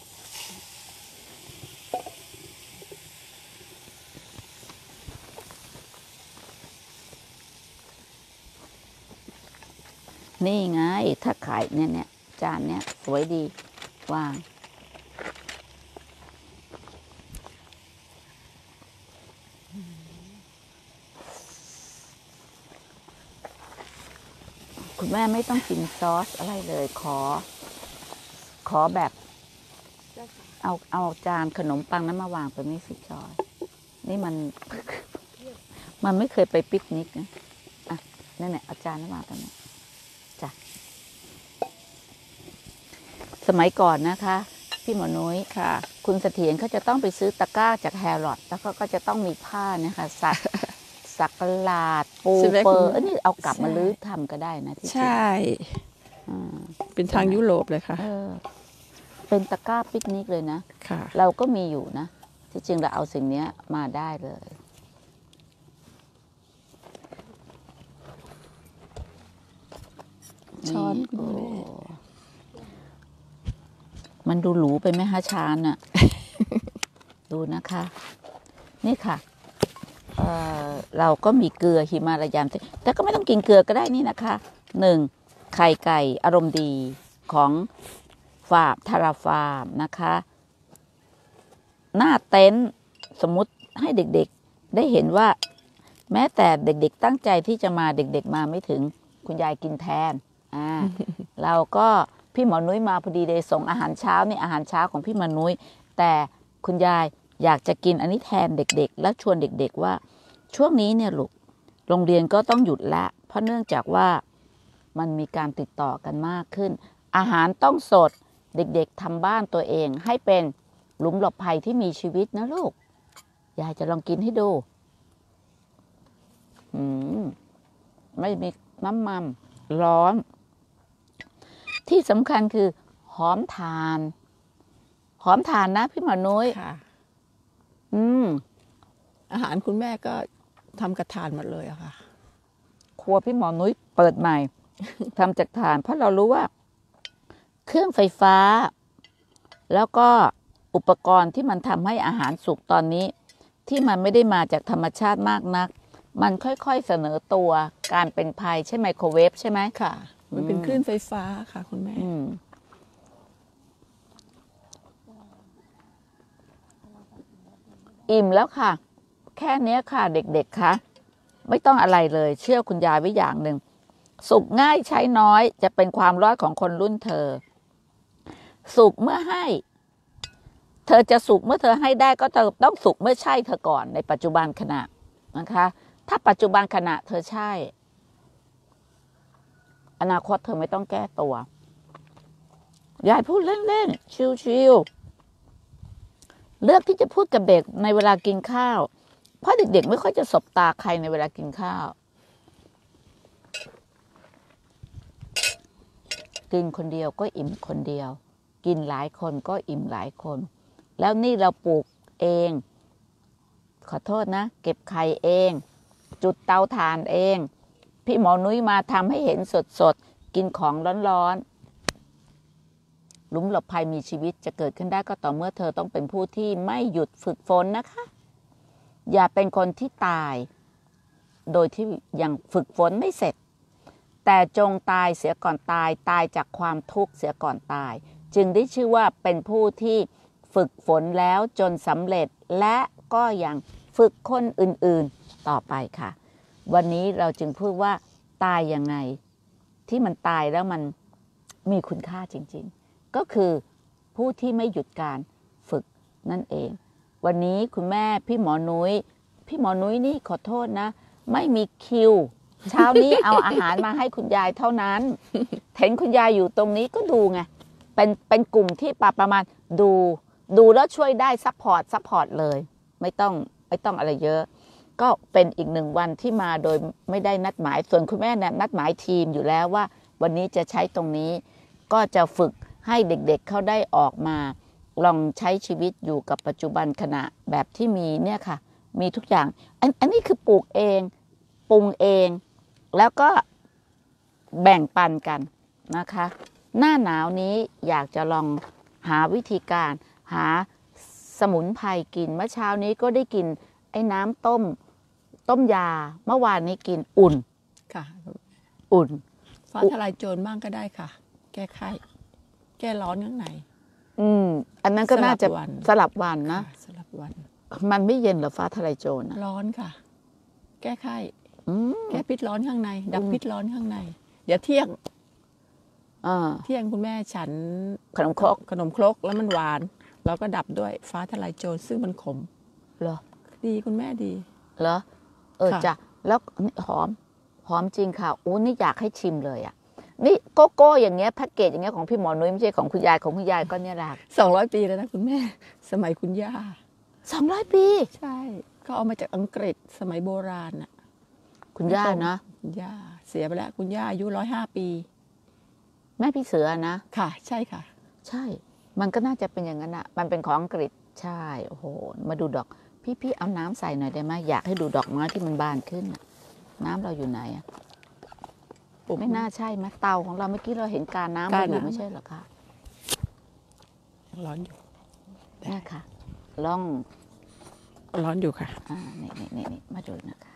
S1: นี่ไง ถ้าขายเนี่ยเนี่ยจานเนี่ยสวยดีวาง คุณแม่ไม่ต้องกินซอสอะไรเลย ขอ ขอแบบ เอาเอาจานขนมปังนั้นมาวางตรงนี้สิจอย นี่มัน มันไม่เคยไปปิกนิกนะอ่ะนั่นแหละเอาจารย์นั้นวางตรงนี้จ้ะสมัยก่อนนะคะ พี่หมอนุ้ย
S2: ค่ะ
S1: คุณเสถียรเขาจะต้องไปซื้อตะกร้าจากแฮร์รอดแล้วเขาก็จะต้องมีผ้าเนี่ยค่ะสัก สักหลาดปู
S2: ใช่ไหม
S1: เปอ
S2: คุณ
S1: ร์เอ้ยนี่เอากลับมา
S2: ใช่
S1: ลื้อทำก็ได้นะที่จริง
S2: ใช่
S1: อืม
S2: เป็นทางยุโรปเลยค่ะ
S1: เออ เป็นตะกร้าปิกนิกเลยนะ
S2: ค่ะ
S1: เราก็มีอยู่นะ ที่จริงเราเอาสิ่งเนี้ยมาได้เลย
S2: ช้อน
S1: นี่
S2: คุณแม่
S1: โอ้มันดูหรูไปไหมฮะชานอะ ดูนะคะ นี่ค่ะเอ่อเราก็มีเกลือหิมาลายันแต่ก็ไม่ต้องกินเกลือก็ได้นี่นะคะหนึ่งไข่ไก่อารมณ์ดีของฟาร์มทาราฟาร์มนะคะ หน้าเต็นท์สมมุติให้เด็กๆได้เห็นว่าแม้แต่เด็กๆตั้งใจที่จะมาเด็กๆมาไม่ถึงคุณยายกินแทนอ่า เราก็พี่หมอนุ้ยมาพอดีเลยส่งอาหารเช้านี่อาหารเช้าของพี่หมอนุ้ยแต่คุณยายอยากจะกินอันนี้แทนเด็กๆแล้วชวนเด็กๆว่าช่วงนี้เนี่ยลูกโรงเรียนก็ต้องหยุดละเพราะเนื่องจากว่ามันมีการติดต่อกันมากขึ้นอาหารต้องสดเด็กๆทำบ้านตัวเองให้เป็นหลุมหลบภัยที่มีชีวิตนะลูกยายจะลองกินให้ดูอืมไม่มีน้ำมันร้อนที่สำคัญคือหอมทานหอมทานนะพี่หมอนุ้ย
S2: ค่ะ
S1: อืม
S2: อาหารคุณแม่ก็ทำกระทานหมดเลยอะค่ะ
S1: ครัวพี่หมอนุ้ยเปิดใหม่ ทำจากถ่านเพราะเรารู้ว่า เครื่องไฟฟ้า แล้วก็อุปกรณ์ที่มันทำให้อาหารสุกตอนนี้ ที่มันไม่ได้มาจากธรรมชาติมากนัก มันค่อยๆเสนอตัวการเป็นภัยใช่ไมโครเวฟใช่ไหม
S2: ค่ะ มันเป็นคลื่นไฟฟ้าค่ะ คุณแม่
S1: อืมอิ่มแล้วค่ะ แค่เนี้ยค่ะเด็กๆคะไม่ต้องอะไรเลย เชื่อคุณยายไว้อย่างหนึ่งสุกง่ายใช้น้อยจะเป็นความรอดของคนรุ่นเธอ สุกเมื่อให้ เธอจะสุกเมื่อเธอให้ได้ก็เธอต้องสุกเมื่อใช่เธอก่อนในปัจจุบันขณะนะคะ ถ้าปัจจุบันขณะเธอใช่ อนาคตเธอไม่ต้องแก้ตัวยายพูดเล่นๆชิวๆเลือกที่จะพูดกับเด็กในเวลากินข้าวเพราะเด็กๆไม่ค่อยจะสบตาใครในเวลากินข้าวกินคนเดียวก็อิ่มคนเดียวกินหลายคนก็อิ่มหลายคนแล้วนี่เราปลูกเองขอโทษนะเก็บไข่เองจุดเตาถ่านเองพี่หมอนุ้ยมาทำให้เห็นสดๆกินของร้อนๆหลุมหลบภัยมีชีวิตจะเกิดขึ้นได้ก็ต่อเมื่อเธอต้องเป็นผู้ที่ไม่หยุดฝึกฝนนะคะอย่าเป็นคนที่ตายโดยที่ยังฝึกฝนไม่เสร็จแต่จงตายเสียก่อนตายตายจากความทุกข์เสียก่อนตายจึงได้ชื่อว่าเป็นผู้ที่ฝึกฝนแล้วจนสำเร็จและก็ยังฝึกคนอื่นๆต่อไปค่ะวันนี้เราจึงพูดว่าตายยังไงที่มันตายแล้วมันมีคุณค่าจริงๆก็คือผู้ที่ไม่หยุดการฝึกนั่นเองวันนี้คุณแม่พี่หมอนุ้ยพี่หมอนุ้ยนี่ขอโทษนะไม่มีคิวเช้านี้เอาอาหารมาให้คุณยายเท่านั้นเห็นคุณยายอยู่ตรงนี้ก็ดูไงเป็นเป็นกลุ่มที่ปประมาณดูดูแล้วช่วยได้ซัพพอร์ตซัพพอร์ตเลยไม่ต้องไม่ต้องอะไรเยอะก็เป็นอีกหนึ่งวันที่มาโดยไม่ได้นัดหมายส่วนคุณแม่เนี่ยนัดหมายทีมอยู่แล้วว่าวันนี้จะใช้ตรงนี้ก็จะฝึกให้เด็กๆ เเขาได้ออกมาลองใช้ชีวิตอยู่กับปัจจุบันขณะแบบที่มีเนี่ยค่ะมีทุกอย่างอันอันนี้คือปลูกเองปรุงเองแล้วก็แบ่งปันกันนะคะหน้าหนาวนี้อยากจะลองหาวิธีการหาสมุนไพรกินเมื่อเช้านี้ก็ได้กินไอ้น้ำต้มต้มยาเมื่อวานนี้กินอุ่น
S2: ค่ะ
S1: อุ่น
S2: ฟ้าทลายโจรบ้างก็ได้ค่ะ แก้ไข้แก้ร้อนข้างใน
S1: อืมอันนั้นก็น่าจะ
S2: สลับวัน
S1: สลับวันนะ
S2: ค่ะสลับวัน
S1: มันไม่เย็นเหรอฟ้าทลายโจรนะ
S2: ร้อนค่ะ แก้ไข้
S1: อืม
S2: แก้พิษร้อนข้างใน ดับพิษร้อนข้างใน เดี๋ยวเที่ยง
S1: อ่า
S2: เที่ยงคุณแม่ฉัน
S1: ขนมครก
S2: ขนมครกแล้วมันหวานเราก็ดับด้วยฟ้าทลายโจรซึ่งมันขม
S1: เหรอ
S2: ดีคุณแม่ดี
S1: เหรอเออ
S2: ค่ะ
S1: จ้ะแล้วนี่หอมหอมจริงค่ะโอ้นี่อยากให้ชิมเลยอ่ะนี่โกโก้อย่างเงี้ยแพ็กเกจอย่างเงี้ยของพี่หมอนุ้ยไม่ใช่ของคุณยายของคุณยายก็เนี่ยแหละ
S2: สองร้อยปีแล้วนะคุณแม่ สมัยคุณย่า
S1: สองร้อยปี
S2: ใช่เขาเอามาจากอังกฤษสมัยโบราณน่ะ
S1: คุณย่านะ
S2: คุณย่าเสียไปแล้วคุณย่าอายุร้อยห้าปี
S1: แม่พี่เสือนะ
S2: ค่ะ ใช่ค่ะ
S1: ใช่ มันก็น่าจะเป็นอย่างนั้นอ่ะมันเป็นของอังกฤษใช่โอ้โหมาดูดอกพี่พี่เอาน้ำใส่หน่อยได้ไหมอยากให้ดูดอกไม้ที่มันบานขึ้นน่ะน้ำเราอยู่ไหนอ่ะไม่น่าใช่ไหมเตาของเราเมื่อกี้เราเห็นการน้ำ
S2: กา
S1: เราอยู่
S2: น้ำ
S1: ไม่ใช่เหรอคะ
S2: ร้อนอยู่
S1: นี่ค่ะ ลอง
S2: ร้อนอยู่ค่ะ
S1: อ่านี่นี่นี่นี่มาดูนะคะ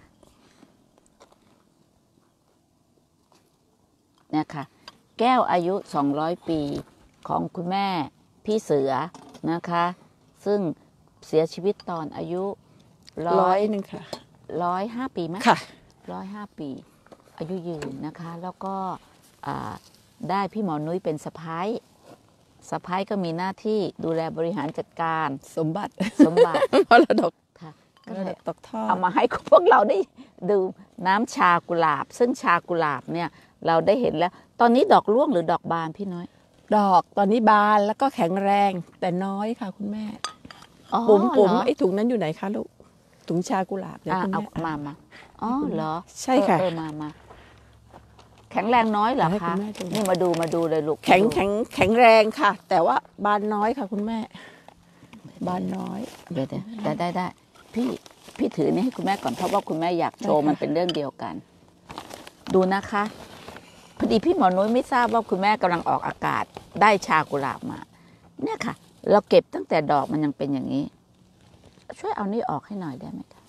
S1: เนี่ยค่ะ แก้วอายุสองร้อยปีของคุณแม่พี่เสือนะคะ ซึ่งเสียชีวิตตอนอายุร้
S2: ร้
S1: อ
S2: อย ยหนึ่งค่ะ
S1: ร้อยห้าปีไหม
S2: ค่ะ
S1: ร้อยห้าปี อายุยืนนะคะ แล้วก็ได้พี่หมอนุ้ยเป็นสะพ้ายสะพ้ายก็มีหน้าที่ดูแลบริหารจัดการ
S2: สมบัติ
S1: สมบัติ
S2: มรดก
S1: ค่ะ
S2: ม
S1: ก็
S2: ร
S1: เล
S2: ด
S1: ย
S2: กตกทอด
S1: เอามาให้พวกเราได้ดื่มน้ำชากุหลาบ ซึ่งชากุหลาบเนี่ยเราได้เห็นแล้ว ตอนนี้ดอกร่วงหรือดอกบานพี่น้อย
S2: ดอกตอนนี้บานแล้วก็แข็งแรงแต่น้อยค่ะคุณแม่
S1: อ๋อ
S2: ปุ๋มปุ๋ม
S1: เหรอ
S2: ไอ้ถุงนั้นอยู่ไหนคะลูกถุงชากุหลาบเนี่ย
S1: อ่ะ
S2: คุณ
S1: เอา
S2: แม่
S1: มามาอ๋อเหรอ
S2: ใช่ค่ะ
S1: เออเออมามาแข็งแรงน้อยเหรอ
S2: ให้คุ
S1: คะ
S2: ณแม่ดู
S1: นี่มาดูมาดูเลยลูก
S2: แข็ง
S1: มาดู
S2: แข็งแข็งแรงค่ะ แต่ว่าบานน้อยค่ะคุณแม่ บานน้อย
S1: เดี๋ยวเดี๋ยวได้ได้ได้พี่พี่ถือนี่ให้คุณแม่ก่อนเพราะว่าคุณแม่อยากโชว์
S2: ได้ค่ะ
S1: มันเป็นเรื่องเดียวกัน ดูนะคะพอดีพี่หมอนุ้ยไม่ทราบว่าคุณแม่กำลังออกอากาศได้ชากุหลาบมา เนี่ยค่ะ เราเก็บตั้งแต่ดอกมันยังเป็นอย่างนี้ ช่วยเอานี่ออกให้หน่อยได้ไหมคะ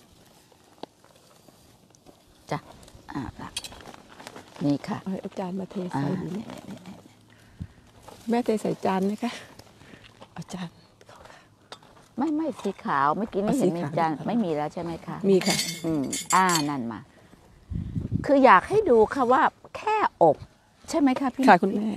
S1: จ้ะอ่าละนี่ค่ะ
S2: เอาอาจารย์มาเท
S1: อ่า
S2: ใส่ดินแม่เทใส่จานนะคะอาจารย์
S1: ไม่ไม่สีขาวเมื่อกี้นี่
S2: เอาสี
S1: เห็นมี
S2: ขาว
S1: จานไม่มีแล้วใช่ไหมคะ
S2: มีค่ะ
S1: อืมอ่านั่นมา คืออยากให้ดูค่ะว่าแค่อบ ใช่ไหมคะพี่
S2: ค่ะคุณแม่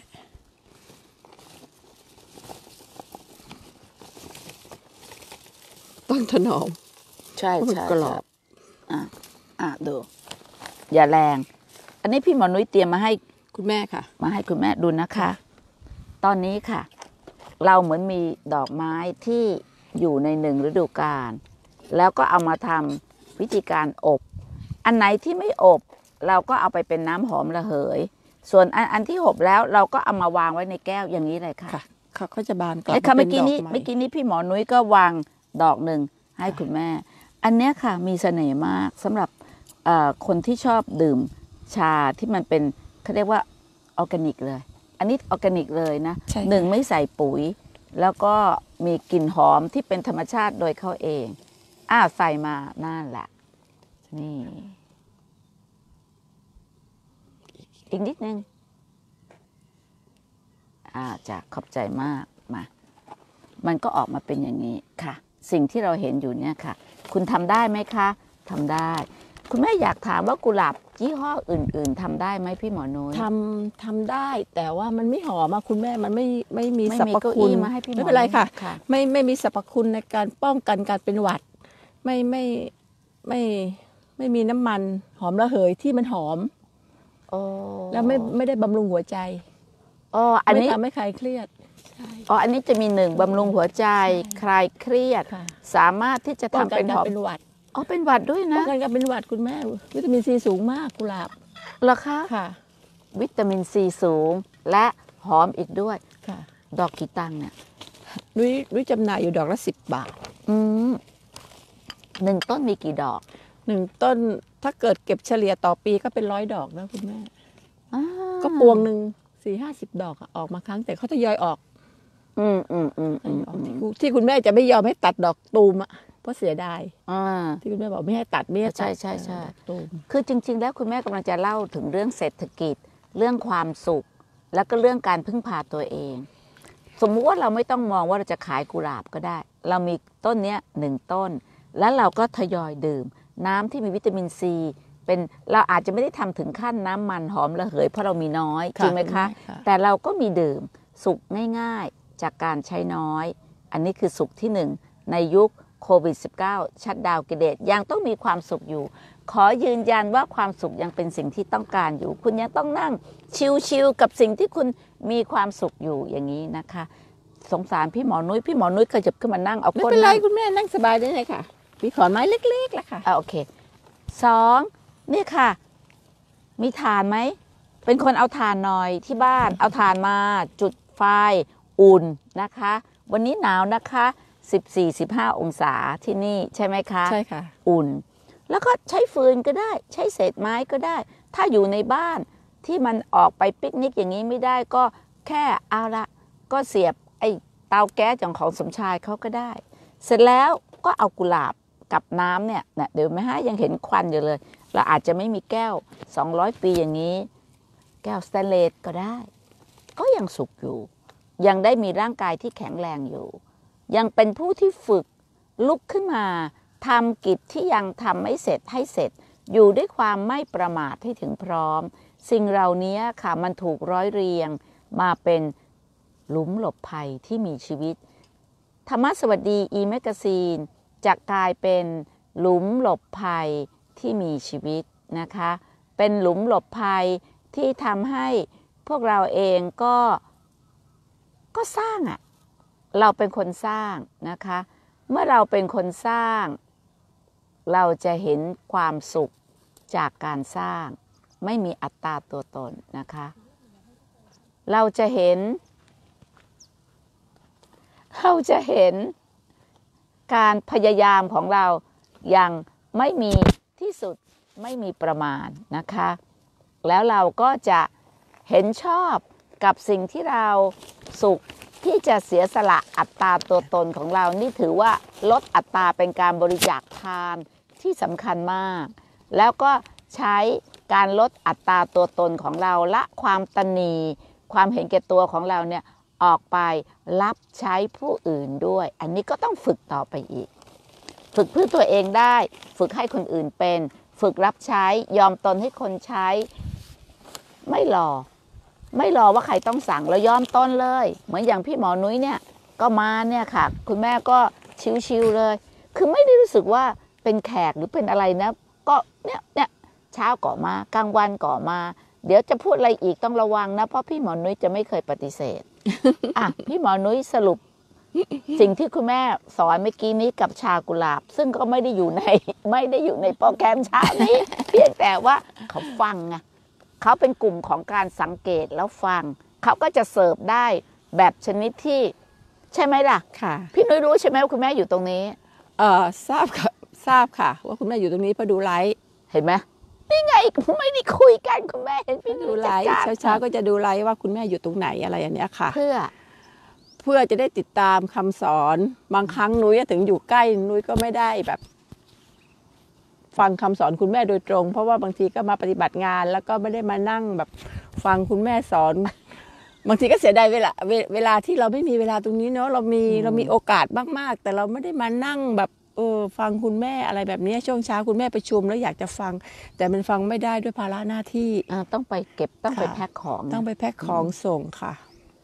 S2: ต้องถนอม
S1: ใช่
S2: เพราะมัน
S1: ใช่
S2: กรอบ
S1: อ่ะอ่ะดู อย่าแรง อันนี้พี่หมอนุ้ยเตรียมมาให้
S2: คุณแม่ค่ะ
S1: มาให้คุณแม่ดูนะคะ ตอนนี้ค่ะ เราเหมือนมีดอกไม้ที่อยู่ในหนึ่งฤดูกาลแล้วก็เอามาทำวิธีการอบ อันไหนที่ไม่อบ เราก็เอาไปเป็นน้ำหอมระเหย ส่วนอันอันที่อบแล้วเราก็เอามาวางไว้ในแก้วอย่างนี้เลยค่ะ
S2: ค่ะเขาก็จะบานกลับ
S1: ไอ้ค่ะ
S2: มา
S1: เมื่
S2: เป็
S1: อน กี้
S2: ดอก
S1: นี้
S2: ไม้
S1: เมื่อกี้นี้พี่หมอนุ้ยก็วางดอกหนึ่งให้คุณแม่ อันเนี้ยค่ะมีเสน่ห์มากสำหรับเอ่อคนที่ชอบดื่มชาที่มันเป็นเขาเรียกว่าออร์แกนิกเลย อันนี้ออร์แกนิกเลยนะ
S2: ใช่ค่ะ
S1: หนึ่งไม่ใส่ปุ๋ย แล้วก็มีกลิ่นหอมที่เป็นธรรมชาติโดยเขาเองอ่าใส่มานั่นแหละนี่อีกนิดนึงอ่าจะขอบใจมากมา มันก็ออกมาเป็นอย่างนี้ค่ะ สิ่งที่เราเห็นอยู่เนี่ยค่ะ คุณทำได้ไหมคะทำได้ คุณแม่อยากถามว่ากุหลาบยี่ห้ออื่น ๆทำได้ไหมพี่หมอนุ้ย
S2: ทำทำได้แต่ว่ามันไม่หอมอะคุณแม่มันไม่ไม่มี
S1: ไม่
S2: สรร
S1: มี
S2: พ
S1: เก้า
S2: คุณ
S1: อี้มาให้พี่หมอ
S2: ไม่เป็นไรค่ะ
S1: ค่ะ
S2: ไม่ไม่มีสรรพคุณในการป้องกันการเป็นหวัด ไม่ไม่ไม่ไม่มีน้ำมันหอมระเหยที่มันหอม
S1: โอ้
S2: แล้วไม่ไม่ได้บำรุงหัวใจ
S1: อ๋ออันนี้
S2: ไม่ทำให้ใครเครียด
S1: อ๋ออันนี้จะมีหนึ่งบำรุงหัวใจ คลายเครียด
S2: ค่ะ
S1: สามารถที่จะ
S2: ป้อง
S1: ทำ
S2: กัน
S1: เป็นห
S2: การ
S1: อม
S2: เป็นหวัด
S1: อ๋อเป็นหวัดด้วย
S2: ป้อ
S1: นะ
S2: งกันการเป็นหวัดคุณแม่ วิตามินซีสูงมากกุหลาบ
S1: เหรอคะ
S2: ค่ะ
S1: วิตามินซีสูง และหอมอีกด้วย
S2: ค่ะ
S1: ดอกกี่ตังค์เนี่ย
S2: นุ้ยนุ้ยจำหน่ายอยู่ดอกละสิบบาท
S1: อืมหนึ่งต้นมีกี่ดอก
S2: หนึ่งต้นถ้าเกิดเก็บเฉลี่ยต่อปีก็เป็นร้อยดอกนะคุณแม่
S1: อ่า
S2: ก็พวงหนึ่งสี่ห้าสิบดอกอะออกมาครั้งแต่เขาทยอยออก
S1: อืมอืมอืมอืม
S2: ออกที่ที่คุณแม่จะไม่ยอมให้ตัดดอกตูมอะเพราะเสียดาย
S1: อ่า
S2: ที่คุณแม่บอกไม่ให้ตัดไม่ให้ตัด
S1: ใช่ใช่ใช่
S2: ดอกตูม
S1: คือจริง ๆ แล้วคุณแม่กำลังจะเล่าถึงเรื่องเศรษฐกิจ เรื่องความสุข แล้วก็เรื่องการพึ่งพาตัวเอง สมมุติว่าเราไม่ต้องมองว่าเราจะขายกุหลาบก็ได้ เรามีต้นเนี้ยหนึ่งต้น แล้วเราก็ทยอยดื่ม น้ำที่มีวิตามินซีเป็นเราอาจจะไม่ได้ทำถึงขั้นน้ำมันหอมระเหยเพราะเรามีน้อยจริงไหมคะ แต่เราก็มีดื่มสุกง่ายๆจากการใช้น้อย อันนี้คือสุขที่หนึ่งในยุคโควิด สิบเก้า ชัดดาวน์กิเลสยังต้องมีความสุขอยู่ ขอยืนยันว่าความสุขยังเป็นสิ่งที่ต้องการอยู่ คุณยังต้องนั่งชิลๆกับสิ่งที่คุณมีความสุขอยู่อย่างนี้นะคะ สงสารพี่หมอนุ้ยพี่หมอนุ้ยขยับขึ้นมานั่งเอา
S2: ไม่
S1: ก้น
S2: เป็นไร
S1: นั่ง
S2: คุณแม่นั่งสบายได้เลยค่ะมีขอนไม้เล็กๆแหละค่ะ
S1: อ่ะโอเคสองนี่ค่ะ มีถ่านไหม เป็นคนเอาถ่านหน่อยที่บ้าน เอาถ่านมาจุดไฟอุ่นนะคะ วันนี้หนาวนะคะ สิบสี่ สิบห้า องศาที่นี่ใช่ไหมคะ
S2: ใช่ค่ะ
S1: อุ่น แล้วก็ใช้ฟืนก็ได้ ใช้เศษไม้ก็ได้ ถ้าอยู่ในบ้านที่มันออกไปปิกนิกอย่างนี้ไม่ได้ก็แค่เอาละก็เสียบไอ้เตาแก๊สอย่างของสมชายเขาก็ได้ เสร็จแล้วก็เอากุหลาบกับน้ำเนี่ยนะเดี๋ยวไหมฮะยังเห็นควันอยู่เลย เราอาจจะไม่มีแก้ว สองร้อย ปีอย่างนี้ แก้วสแตนเลสก็ได้ ก็ยังสุขอยู่ ยังได้มีร่างกายที่แข็งแรงอยู่ ยังเป็นผู้ที่ฝึกลุกขึ้นมาทำกิจที่ยังทำไม่เสร็จให้เสร็จอยู่ด้วยความไม่ประมาทให้ถึงพร้อมสิ่งเหล่านี้ค่ะมันถูกร้อยเรียงมาเป็นหลุมหลบภัยที่มีชีวิตธรรมสวัสดีอีแมกาซีนจะกลายเป็นหลุมหลบภัยที่มีชีวิตนะคะเป็นหลุมหลบภัยที่ทำให้พวกเราเองก็ก็สร้างอะเราเป็นคนสร้างนะคะเมื่อเราเป็นคนสร้างเราจะเห็นความสุขจากการสร้างไม่มีอัตตาตัวตนนะคะเราจะเห็นเราจะเห็นการพยายามของเราอย่างไม่มีที่สุดไม่มีประมาณนะคะแล้วเราก็จะเห็นชอบกับสิ่งที่เราสุขที่จะเสียสละอัตราตัวตนของเรานี่ถือว่าลดอัตราเป็นการบริจาคทานที่สำคัญมากแล้วก็ใช้การลดอัตราตัวตนของเราละความตนีความเห็นแก่ตัวของเราเนี่ยออกไปรับใช้ผู้อื่นด้วยอันนี้ก็ต้องฝึกต่อไปอีกฝึกเพื่อตัวเองได้ฝึกให้คนอื่นเป็นฝึกรับใช้ยอมตนให้คนใช้ไม่รอไม่รอว่าใครต้องสั่งเรายอมต้นเลยเหมือนอย่างพี่หมอนุ้ยเนี่ยก็มาเนี่ยค่ะคุณแม่ก็ชิวๆเลยคือไม่ได้รู้สึกว่าเป็นแขกหรือเป็นอะไรนะก็เนี่ยเนี่ยเช้าก่อมากลางวันก่อมาเดี๋ยวจะพูดอะไรอีกต้องระวังนะเพราะพี่หมอนุ้ยจะไม่เคยปฏิเสธ อ่ะพี่หมอนุ้ยสรุปสิ่งที่คุณแม่สอนเมื่อกี้นี้กับชากุหลาบซึ่งก็ไม่ได้อยู่ในไม่ได้อยู่ในโปรแกรมเช้านี้ เพียงแต่ว่าเขาฟังไงเขาเป็นกลุ่มของการสังเกตแล้วฟังเขาก็จะเสิร์ฟได้แบบชนิดที่ใช่ไหมล่ะ
S2: ค่ะ
S1: พี่นุ้ยรู้ใช่ไหมว่าคุณแม่อยู่ตรงนี้
S2: เออทราบค่ะทราบค่ะว่าคุณแม่อยู่ตรงนี้พอดูไลฟ์
S1: เห็นไหมนี่ไงไม่ได้คุยกันคุณแม่เห็นพี่นุ้ย
S2: ดูไลฟ์เช้าๆก็จะดูไลฟ์ว่าคุณแม่อยู่ตรงไหนอะไรอย่างเนี้ยค่ะ
S1: เพื่อ
S2: เพื่อจะได้ติดตามคำสอนบางครั้งนุ้ยถึงอยู่ใกล้นุ้ยก็ไม่ได้แบบฟังคำสอนคุณแม่โดยตรงเพราะว่าบางทีก็มาปฏิบัติงานแล้วก็ไม่ได้มานั่งแบบฟังคุณแม่สอนบางทีก็เสียดายเวลาเวลาที่เราไม่มีเวลาตรงนี้เนาะเรามีเรามีโอกาสมากๆแต่เราไม่ได้มานั่งแบบเออฟังคุณแม่อะไรแบบนี้ช่วงเช้าคุณแม่ประชุมแล้วอยากจะฟังแต่มันฟังไม่ได้ด้วยภาระหน้าที่
S1: ต้องไปเก็บต้องไปแพ็คของ
S2: ต้องไปแพ็คของส่งค่ะ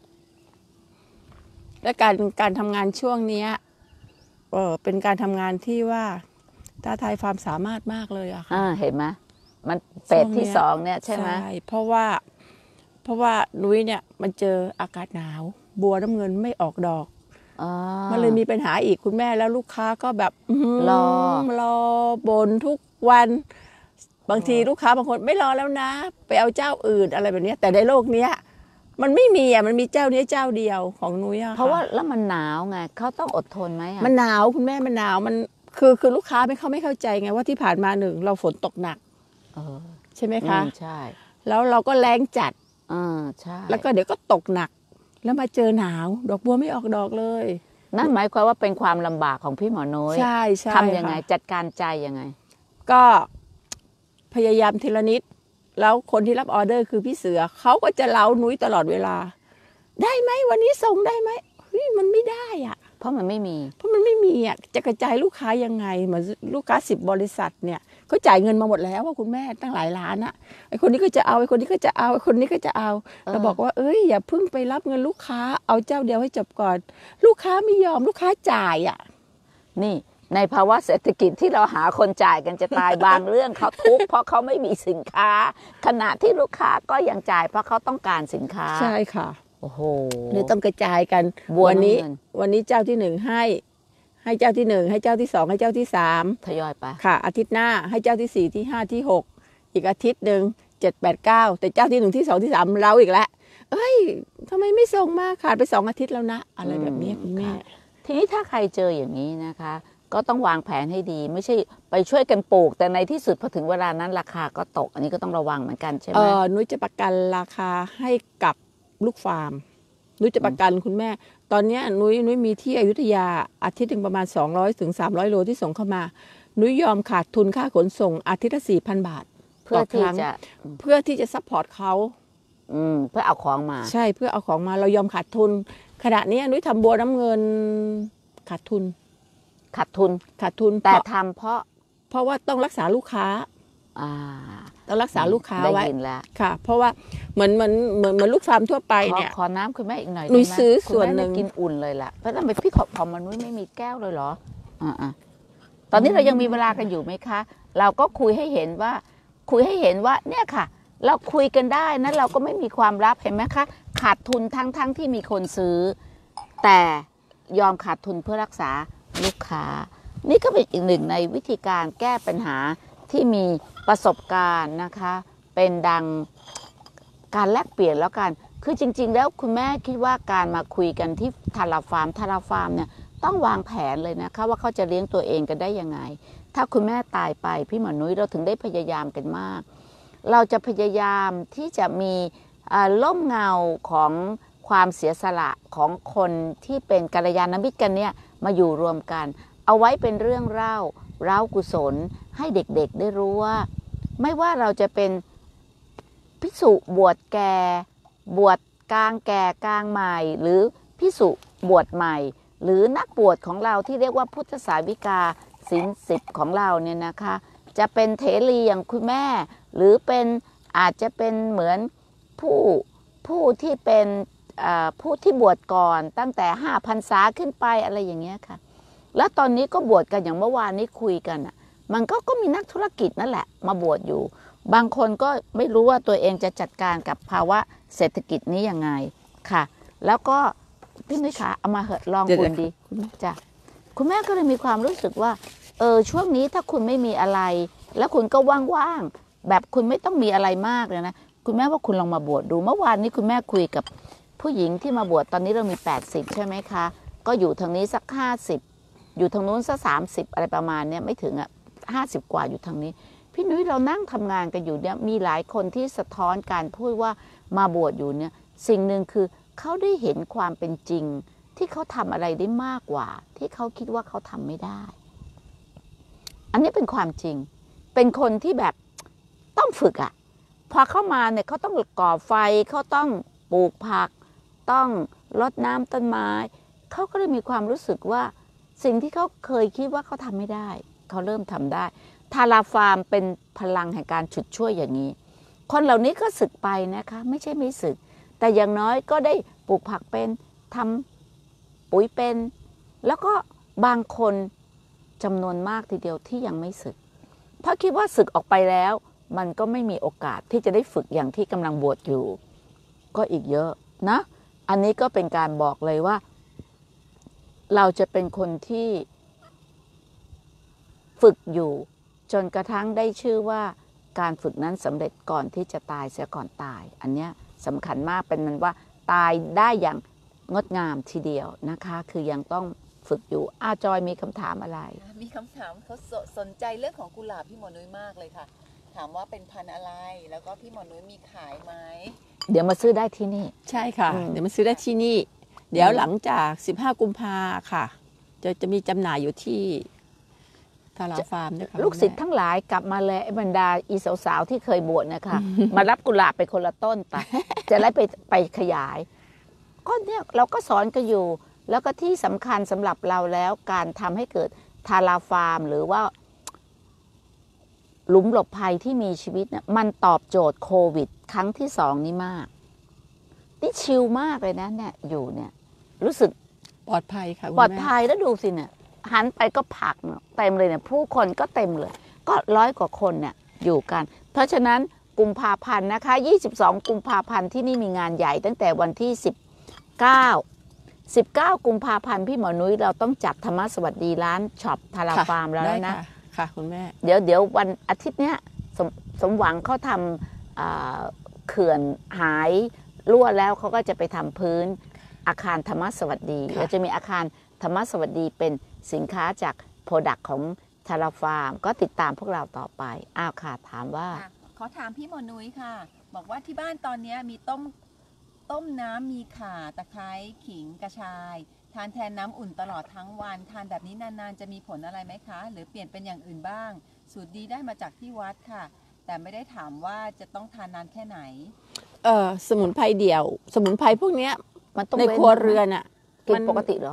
S2: และการการทำงานช่วงนี้เออเป็นการทำงานที่ว่าท้าทายความสามารถมากเลยอะค่ะ
S1: เห็นไหมมันเฟสที่สองเนี่ยใช่ไหม
S2: ใช่เพราะว่าเพราะว่านุ้ยเนี่ยมันเจออากาศหนาวบัวน้ำเงินไม่ออกดอกมันเลยมีปัญหาอีกคุณแม่แล้วลูกค้าก็แบบ
S1: รอ
S2: รอบ่นทุกวันบางทีลูกค้าบางคนไม่รอแล้วนะไปเอาเจ้าอื่นอะไรแบบนี้แต่ในโลกเนี้ยมันไม่มีอ่ะมันมีเจ้านี้เจ้าเดียวของนุ้ยอะ
S1: เพราะว่าแล้วมันหนาวไงเขาต้องอดทนไหม
S2: มันหนาวคุณแม่มันหนาวมันคือคือลูกค้าไม่เขาไม่เข้าใจไงว่าที่ผ่านมาหนึ่งเราฝนตกหนักใช่ไหมคะ
S1: ใช่
S2: แล้วเราก็แรงจัด
S1: อ่าใช่
S2: แล้วก็เดี๋ยวก็ตกหนักแล้วมาเจอหนาวดอกบัวไม่ออกดอกเลย
S1: นั่นหมายความว่าเป็นความลำบากของพี่หมอน้อย
S2: ใช่ใช่
S1: ทำยังไงจัดการใจยังไง
S2: ก็พยายามทีละนิดแล้วคนที่รับออเดอร์คือพี่เสือเขาก็จะเล้านุ้ยตลอดเวลาได้ไหมวันนี้ส่งได้ไหมเฮ้ยมันไม่ได้อ่ะ
S1: เพราะมันไม่มี
S2: เพราะมันไม่มีอ่ะจะกระจายลูกค้ายังไงเหมือนลูกค้าสิบบริษัทเนี่ยก็จ่ายเงินมาหมดแล้วว่าคุณแม่ตั้งหลายล้านอ่ะไอคนนี้ก็จะเอาไอคนนี้ก็จะเอาไอคนนี้ก็จะเอาเราบอกว่าเอ้ยอย่าเพิ่งไปรับเงินลูกค้าเอาเจ้าเดียวให้จบก่อนลูกค้าไม่ยอมลูกค้าจ่ายอ่ะ
S1: นี่ในภาวะเศรษฐกิจที่เราหาคนจ่ายกันจะตายบางเรื่องเขาทุกข์เพราะเขาไม่มีสินค้าขณะที่ลูกค้าก็ยังจ่ายเพราะเขาต้องการสินค้า
S2: ใช่ค่ะ
S1: โอ้โห
S2: เลยต้องกระจายกันวันนี้วันนี้เจ้าที่หนึ่งให้ให้เจ้าที่หนึ่งให้เจ้าที่สองให้เจ้าที่สาม
S1: ทยอยไป
S2: ค่ะอาทิตย์หน้าให้เจ้าที่สี่ที่ห้าที่หกอีกอาทิตย์หนึ่งเจ็ดแปดเก้าแต่เจ้าที่หนึ่งที่สองที่สามเราอีกแล้วเอ้ยทำไมไม่ส่งมาขาดไปสองอาทิตย์แล้วนะอะไรแบบนี้คุณแม่
S1: ทีนี้ถ้าใครเจออย่างนี้นะคะก็ต้องวางแผนให้ดีไม่ใช่ไปช่วยกันปลูกแต่ในที่สุดพอถึงเวลานั้นราคาก็ตกอันนี้ก็ต้องระวังเหมือนกันใช่ไหม
S2: เออนุ้ยจะประกันราคาให้กับลูกฟาร์มนุ้ยจะประกันคุณแม่ตอนนี้นุ้ยนุ้ยมีที่อยุธยาอาทิตย์หนึ่งประมาณสองร้อยถึงสามร้อยโลที่ส่งเข้ามานุ้ยยอมขาดทุนค่าขนส่งอาทิตย์ละสี่พันบาท
S1: เพื่อที่จะ
S2: เพื่อที่จะซัพพอร์ตเขา
S1: เพื่อเอาของมา
S2: ใช่เพื่อเอาของมาเรายอมขาดทุนขณะนี้นุ้ยทำบัวน้ำเงินขาดทุน
S1: ขาดทุน
S2: ขาดทุน
S1: แต่
S2: เพราะ
S1: ทำเพราะ
S2: เพราะว่าต้องรักษาลูกค้า
S1: อ่า
S2: ต้องรักษาลูกค้า
S1: ได้
S2: ไว้
S1: ยินแล้ว
S2: ค่ะ เพราะว่าเหมือนเหมือนเหมือนเหมือนลูกฟาร์มทั่วไป
S1: ขอ
S2: เนี่ย
S1: ขอน้ำคุณแม่อีกหน่อย
S2: หนู
S1: ได้ไหม
S2: ซื้อ
S1: คุณ
S2: ส่วน
S1: แม่
S2: หนึ่ง
S1: ได้กินอุ่นเลยล่ะเพราะทำไมพี่ขอพอมนุ้ยไม่มีแก้วเลยเหรออ่าๆตอนนี้เรายังมีเวลากันอยู่ไหมคะ เราก็คุยให้เห็นว่า คุยให้เห็นว่าเนี่ยค่ะ เราคุยกันได้นะเราก็ไม่มีความลับเห็นไหมคะ ขาดทุนทั้งทั้งที่มีคนซื้อ แต่ยอมขาดทุนเพื่อรักษาลูกค้า นี่ก็เป็นอีกหนึ่งในวิธีการแก้ปัญหาที่มีประสบการณ์นะคะ เป็นดังการแลกเปลี่ยนแล้วกัน คือจริง ๆ แล้วคุณแม่คิดว่าการมาคุยกันที่ทาราฟาร์มทาราฟาร์มเนี่ยต้องวางแผนเลยนะคะว่าเขาจะเลี้ยงตัวเองกันได้ยังไง ถ้าคุณแม่ตายไปพี่หมอนุ้ยเราถึงได้พยายามกันมาก เราจะพยายามที่จะมีล่มเงาของความเสียสละของคนที่เป็นกัลยาณมิตรกันเนี่ยมาอยู่รวมกัน เอาไว้เป็นเรื่องเล่าเล่ากุศลให้เด็กๆได้รู้ว่า ไม่ว่าเราจะเป็นภิกษุบวชแก่บวชกลางแก่กลางใหม่ หรือภิกษุบวชใหม่ หรือนักบวชของเราที่เรียกว่าพุทธสาวิกาศีลสิบของเราเนี่ยนะคะจะเป็นเถรีอย่างคุณแม่ หรือเป็นอาจจะเป็นเหมือนผู้ผู้ที่เป็นผู้ที่บวชก่อนตั้งแต่ห้าพรรษาขึ้นไปอะไรอย่างเงี้ยค่ะแล้วตอนนี้ก็บวชกันอย่างเมื่อวานนี้คุยกันอ่ะมันก็ก็มีนักธุรกิจนั่นแหละมาบวชอยู่บางคนก็ไม่รู้ว่าตัวเองจะจัดการกับภาวะเศรษฐกิจนี้ยังไงค่ะแล้วก็พี่นุ้ยขาเอามาเหอะลองอุ่นดีจ้ะคุณแม่ก็เลยมีความรู้สึกว่าเออช่วงนี้ถ้าคุณไม่มีอะไรแล้วคุณก็ว่างๆแบบคุณไม่ต้องมีอะไรมากเลยนะคุณแม่ว่าคุณลองมาบวชดูเมื่อวานนี้คุณแม่คุยกับผู้หญิงที่มาบวชตอนนี้เรามีแปดสิบใช่ไหมคะก็อยู่ทางนี้สักห้าสิบอยู่ทางนู้นสักสามสิบอะไรประมาณเนี้ยไม่ถึงอ่ะห้าสิบกว่าอยู่ทางนี้พี่นุ้ยเรานั่งทำงานกันอยู่เนี่ยมีหลายคนที่สะท้อนการพูดว่ามาบวชอยู่เนี่ยสิ่งหนึ่งคือเขาได้เห็นความเป็นจริงที่เขาทำอะไรได้มากกว่าที่เขาคิดว่าเขาทำไม่ได้อันนี้เป็นความจริงเป็นคนที่แบบต้องฝึกอ่ะพอเข้ามาเนี่ยเขาต้องก่อไฟเขาต้องปลูกผักต้องรดน้ำต้นไม้เขาก็เลยมีความรู้สึกว่าสิ่งที่เขาเคยคิดว่าเขาทำไม่ได้เขาเริ่มทำได้ทาราฟาร์มเป็นพลังแห่งการฉุดช่วยอย่างนี้คนเหล่านี้ก็สึกไปนะคะไม่ใช่ไม่สึกแต่อย่างน้อยก็ได้ปลูกผักเป็นทำปุ๋ยเป็นแล้วก็บางคนจำนวนมากทีเดียวที่ยังไม่สึกเพราะคิดว่าสึกออกไปแล้วมันก็ไม่มีโอกาสที่จะได้ฝึกอย่างที่กำลังบวชอยู่ก็อีกเยอะนะอันนี้ก็เป็นการบอกเลยว่าเราจะเป็นคนที่ฝึกอยู่จนกระทั่งได้ชื่อว่าการฝึกนั้นสำเร็จก่อนที่จะตายเสียก่อนตายอันเนี้ยสำคัญมากเป็นมันว่าตายได้อย่างงดงามทีเดียวนะคะคือยังต้องฝึกอยู่อาจอยมีคำถามอะไร
S3: มีคำถามเขาสสนใจเรื่องของกุหลาบพี่หมอนุ้ยมากเลยค่ะถามว่าเป็นพันธุ์อะไรแล้วก็พี่หมอนุ้ยมีขายไหม
S1: เดี๋ยวมาซื้อได้ที่นี่
S2: ใช่ค่ะเดี๋ยวมาซื้อได้ที่นี่เดี๋ยวหลังจากสิบห้ากุมภาค่ะจะจะมีจำหน่ายอยู่ที่ทาราฟาร์มนะคะ
S1: ลูกศิษย์ทั้งหลายกลับมาเลยบรรดาอีสาวๆที่เคยบวชนะคะมารับกุหลาบไปคนละต้นไปจะได้ไปไปขยายก็เนี่ยเราก็สอนกันอยู่แล้วก็ที่สำคัญสำหรับเราแล้วการทำให้เกิดทาราฟาร์มหรือว่าหลุมหลบภัยที่มีชีวิตเนี่ยมันตอบโจทย์โควิดครั้งที่สองนี้มากนี่ชิลมากเลยนะเนี่ยอยู่เนี่ยรู้สึก
S2: ปลอดภัยค่ะ
S1: ปลอดภัยแล้วดูสิเนี่ยหันไปก็ผักเต็มเลยเนี่ยผู้คนก็เต็มเลยก็ร้อยกว่าคนเนี่ยอยู่กันเพราะฉะนั้นกุมภาพันธ์นะคะยี่สิบสองกุมภาพันธ์ที่นี่มีงานใหญ่ตั้งแต่วันที่สิบเก้า สิบเก้ากุมภาพันธ์พี่หมอนุ้ยเราต้องจัดธรรมสวัสดีร้านช็อปทาราฟาร์มแล้วนะ
S2: ค่ะคุณแม่
S1: เดี๋ยวเดี๋ยววันอาทิตย์เนี้ยสมสมหวังเขาทำเขื่อนหายรั่วแล้วเขาก็จะไปทำพื้นอาคารธรรมสวัสดีแล้วจะมีอาคารธรรมสวัสดีเป็นสินค้าจากโปรดักต์ของทาราฟาร์มก็ติดตามพวกเราต่อไปอ้าวค่ะถามว่า
S3: ขอถามพี่หมอนุ้ยค่ะบอกว่าที่บ้านตอนนี้มีต้มต้มน้ำมีข่าตะไคร้ขิงกระชายทานแทนน้ำอุ่นตลอดทั้งวันทานแบบนี้นานๆจะมีผลอะไรไหมคะหรือเปลี่ยนเป็นอย่างอื่นบ้างสูตรดีได้มาจากที่วัดค่ะแต่ไม่ได้ถามว่าจะต้องทานนานแค่ไหน
S2: เออสมุนไพรเดี่ยวสมุนไพรพวกเนี้ยในครัวเรือนอ่ะ
S1: กินปกติเหรอ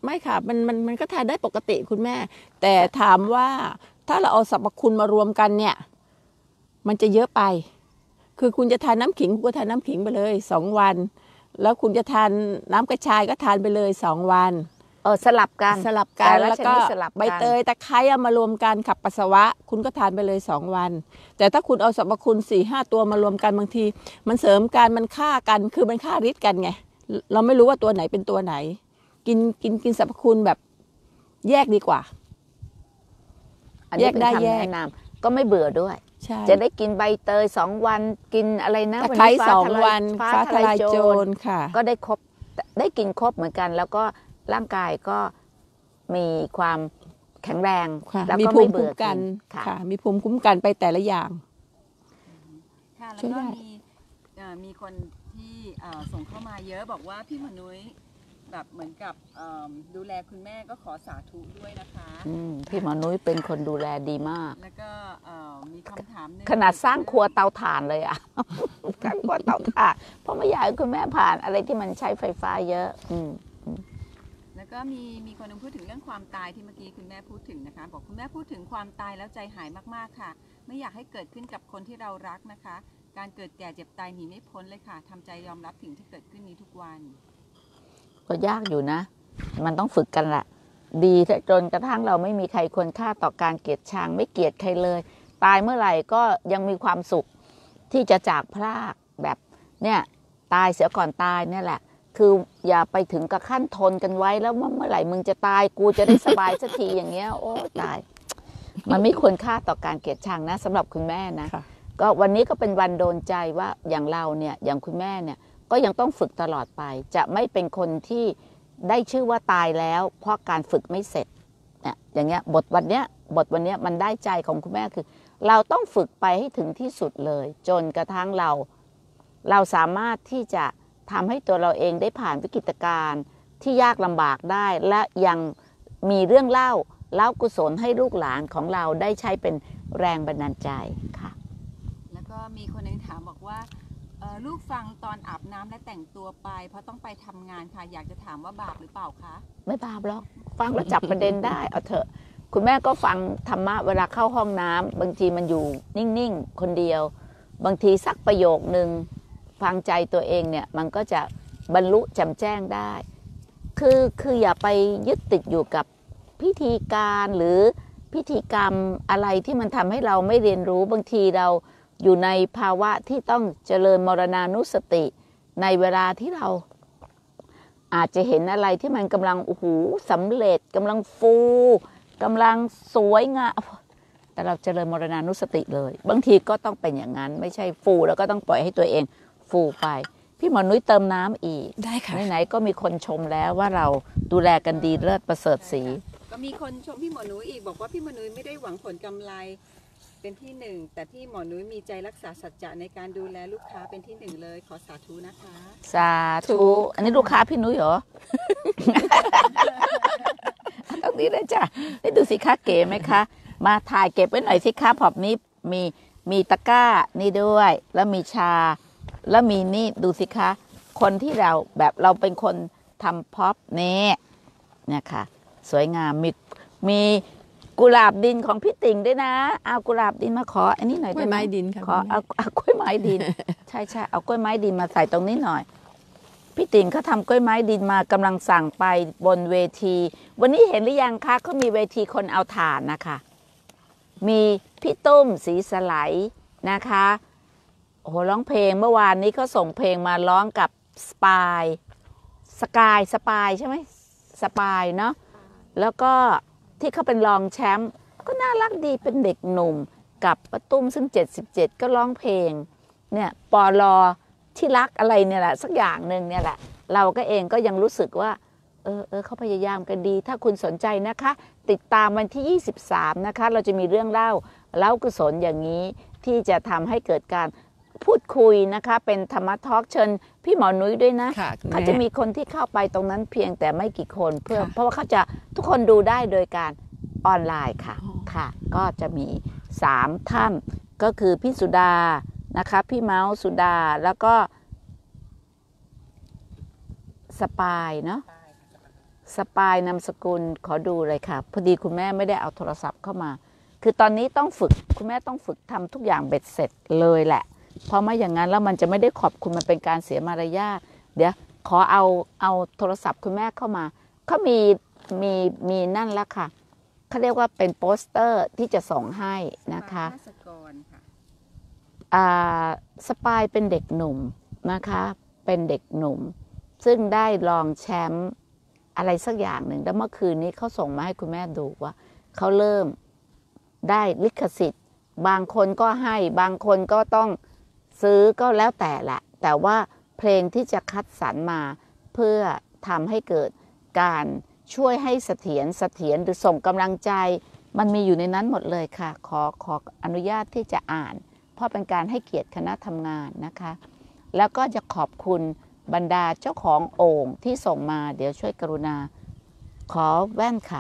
S2: ไม่ค่ะมันมันมันก็ทานได้ปกติคุณแม่ แต่ถามว่าถ้าเราเอาสรรพคุณมารวมกันเนี่ย มันจะเยอะไป คือคุณจะทานน้ำขิงคุณก็ทานน้ำขิงไปเลยสองวัน แล้วคุณจะทานน้ำกระชายก็ทานไปเลยสองวัน
S1: เออสลับกัน
S2: สลับกัน
S1: แต่ละ
S2: แล้ว
S1: ช
S2: ก็
S1: นิดสลับกัน
S2: ใบเตยตะไคร้เอามารวมกันขับปัสสาวะ คุณก็ทานไปเลยสองวัน แต่ถ้าคุณเอาสรรพคุณสี่ห้าตัวมารวมกันบางที มันเสริมกันมันฆ่ากันคือมันฆ่าฤทธิ์กันไงเราไม่รู้ว่าตัวไหนเป็นตัวไหน กินกินกินสรรพคุณแบบแยกดีกว่า
S1: อันนี้เป็น
S2: แยกได้
S1: คำ
S2: แยก
S1: แนะนำก็ไม่เบื่อด้วย
S2: ใช่
S1: จะได้กินใบเตยสองวันกินอะไรนะ
S2: ตะไคร้
S1: นี้ฟ้า
S2: สอง
S1: ทลาย
S2: วันฟ้าทลายโจรค่ะ
S1: ก็ได้ครบได้กินครบเหมือนกัน แล้วก็ร่างกายก็มีความแข็งแรง
S2: ค่ะ
S1: แล้ว
S2: มี
S1: ก็
S2: ภู
S1: ไม่
S2: มิ
S1: เบื่
S2: คุ้
S1: อ
S2: มกัน
S1: ค่ะ
S2: ค่ะ มีภูมิคุ้มกันไปแต่ละอย่าง
S3: ค่ะแล้ว
S2: ช่วย
S3: ก็
S2: ได้
S3: มีเอ่อมีคนที่เอ่อส่งเข้ามาเยอะบอกว่าพี่หมอนุ้ยแบบเหมือนกับเอิ่มดูแลคุณแม่ก็ขอสาธุด้วยนะคะ
S1: อืมพี่หมอนุ้ยเป็นคนดูแลดีมาก
S3: แล้วก็เอ่อมีคำถามหนึง
S1: ขนาดสร้างครัวเตาถ่านเลยอะ สร้างครัวเตาถ่านเพราะไม่อยากให้คุณแม่ผ่านอะไรที่มันใช้ไฟฟ้าเยอะ อืม
S3: แล้วก็มีมีคนหนึงพูดถึงเรื่องความตายที่เมื่อกี้คุณแม่พูดถึงนะคะบอกคุณแม่พูดถึงความตายแล้วใจหายมากๆค่ะ ไม่อยากให้เกิดขึ้นกับคนที่เรารักนะคะ การเกิดแก่เจ็บตายหนีไม่พ้นเลยค่ะทำใจยอมรับสิ่งที่เกิดขึ้นนี้ทุกวัน
S1: ก็ยากอยู่นะ มันต้องฝึกกันแหละ ดีจนกระทั่งเราไม่มีใครควรค่าต่อการเกลียดชังไม่เกลียดใครเลย ตายเมื่อไหร่ก็ยังมีความสุขที่จะจากพรากแบบเนี่ยตายเสียก่อนตายเนี่ยแหละ คืออย่าไปถึงกับขั้นทนกันไว้แล้วว่าเมื่อไหร่มึงจะตายกูจะได้สบายสักทีอย่างเงี้ยโอ้ตาย มันไม่ควรค่าต่อการเกลียดชังนะสำหรับคุณแม่นะ
S2: ค่ะ
S1: ก็วันนี้ก็เป็นวันโดนใจว่าอย่างเราเนี่ยอย่างคุณแม่เนี่ยก็ยังต้องฝึกตลอดไป จะไม่เป็นคนที่ได้ชื่อว่าตายแล้ว เพราะการฝึกไม่เสร็จเนี่ยอย่างเงี้ยบทวันเนี้ยบทวันเนี้ยมันได้ใจของคุณแม่คือ เราต้องฝึกไปให้ถึงที่สุดเลย จนกระทั่งเรา เราสามารถที่จะทำให้ตัวเราเองได้ผ่านวิกฤตการณ์ที่ยากลำบากได้ และยังมีเรื่องเล่าเล่ากุศลให้ลูกหลานของเราได้ใช้เป็นแรงบันดาลใจค่ะ
S3: แล้วก็มีคนหนึงถามบอกว่าเอ่อลูกฟังตอนอาบน้ำและแต่งตัวไป เพราะต้องไปทำงานค่ะ อยากจะถามว่าบาปหรือเปล่าคะ
S1: ไม่บาปหรอกฟังแล้วจับประเด็นได้เอาเถอะ คุณแม่ก็ฟังธรรมะเวลาเข้าห้องน้ำบางทีมันอยู่นิ่งๆคนเดียว บางทีสักประโยคนึงฟังใจตัวเองเนี่ยมันก็จะบรรลุแจ่มแจ้งได้ คือคืออย่าไปยึดติดอยู่กับพิธีการหรือพิธีกรรมอะไรที่มันทำให้เราไม่เรียนรู้บางทีเราอยู่ในภาวะที่ต้องเจริญมรณานุสติ ในเวลาที่เราอาจจะเห็นอะไรที่มันกำลังโอ้โหสำเร็จกำลังฟูกำลังสวยงามแต่เราเจริญมรณานุสติเลย บางทีก็ต้องเป็นอย่างนั้นไม่ใช่ฟูแล้วก็ต้องปล่อยให้ตัวเองฟูไปพี่หมอนุ้ยเติมน้ำอีก
S2: ได้ค่ะ
S1: ไหนๆก็มีคนชมแล้วว่าเราดูแลกันดีเลิศประเสริฐศรี
S3: ก็มีคนชมพี่หมอนุ้ยอีกบอกว่าพี่หมอนุ้ยไม่ได้หวังผลกำไรเป็นที่หนึ่งแต่พี่หมอนุ้ยมีใจรักษาสัจจะในการดูแลลูกค้าเป็นที่หนึ่งเลยขอสาธุนะคะ
S1: สาธุอันนี้ลูกค้าพี่นุ้ยเหรอ ตรงนี้เลยจ้ะนี่ดูสิคะเก๋ไหมคะ มาถ่ายเก็บไว้หน่อยสิคะพอบนี้มีมีตะกร้านี่ด้วย แล้วมีชา แล้วมีนี่ดูสิคะ คนที่เราแบบเราเป็นคนทำพ็อปนี่เนี่ยค่ะ สวยงามมีมีกุหลาบดินของพี่ติ่งด้วยนะ เอากุหลาบดินมาขออันนี้หน่อย
S2: กล้วยไม้
S1: ได้ห
S2: ดินค่ะ
S1: ขอ
S2: คุณแม่
S1: เอาเอากล้วยไม้ดิน ใช่ใช่เอากล้วยไม้ดินมาใส่ตรงนี้หน่อย พี่ติ่งเขาทำกล้วยไม้ดินมากำลังสั่งไปบนเวที วันนี้เห็นหรือยังคะเขามีเวทีคนเอาถ่านนะคะ มีพี่ตุ้มสีสไลด์นะคะโอ้โหร้องเพลงเมื่อวานนี้เขาส่งเพลงมาร้องกับสปายสกายสปายใช่ไหมสปายเนาะแล้วก็ที่เขาเป็นรองแชมป์ก็น่ารักดีเป็นเด็กหนุ่มกับป้าตุ้มซึ่งเจ็ดสิบเจ็ดก็ร้องเพลงเนี่ยปอลอที่รักอะไรเนี่ยแหละสักอย่างหนึ่งเนี่ยแหละเราก็เองก็ยังรู้สึกว่าเออเออเขาพยายามกันดี ถ้าคุณสนใจนะคะ ติดตามวันที่ยี่สิบสามนะคะเราจะมีเรื่องเล่าเล่ากุศลอย่างนี้ที่จะทำให้เกิดการพูดคุยนะคะเป็นธรรมะทอล์กเชิญพี่หมอนุ้ยด้วยนะ
S2: ค่ะคุณแม่
S1: เขาจะมีคนที่เข้าไปตรงนั้นเพียงแต่ไม่กี่คนเพื่อ
S2: ค่ะ
S1: เพราะว่าเขาจะทุกคนดูได้โดยการออนไลน์ค่ะ
S2: อ๋อ
S1: ค่ะ ก็จะมีสามท่านก็คือพี่สุดานะคะพี่เมาส์สุดาแล้วก็สปายเนาะสปายนามสกุลขอดูเลยค่ะพอดีคุณแม่ไม่ได้เอาโทรศัพท์เข้ามาคือตอนนี้ต้องฝึกคุณแม่ต้องฝึกทำทุกอย่างเบ็ดเสร็จเลยแหละเพราะไม่อย่างนั้นแล้วมันจะไม่ได้ขอบคุณมันเป็นการเสียมารยาทเดี๋ยวขอเอาเอาโทรศัพท์คุณแม่เข้ามาเขามีมีมีนั่นแล้วค่ะเขาเรียกว่าเป็นโปสเตอร์ที่จะส่งให้นะคะ
S3: ภาสกรค่ะ
S1: สปายเป็นเด็กหนุ่มนะคะเป็นเด็กหนุ่มซึ่งได้รองแชมป์อะไรสักอย่างหนึ่งแล้วเมื่อคืนนี้เขาส่งมาให้คุณแม่ดูว่าเขาเริ่มได้ลิขสิทธิ์บางคนก็ให้บางคนก็ต้องซื้อก็แล้วแต่แหละแต่ว่าเพลงที่จะคัดสรรมาเพื่อทำให้เกิดการช่วยให้เสถียรเสถียรหรือส่งกำลังใจมันมีอยู่ในนั้นหมดเลยค่ะขอขออนุญาตที่จะอ่านเพราะเป็นการให้เกียรติคณะทำงานนะคะแล้วก็จะขอบคุณบรรดาเจ้าของโอ่งที่ส่งมาเดี๋ยวช่วยกรุณาขอแว่นค่ะ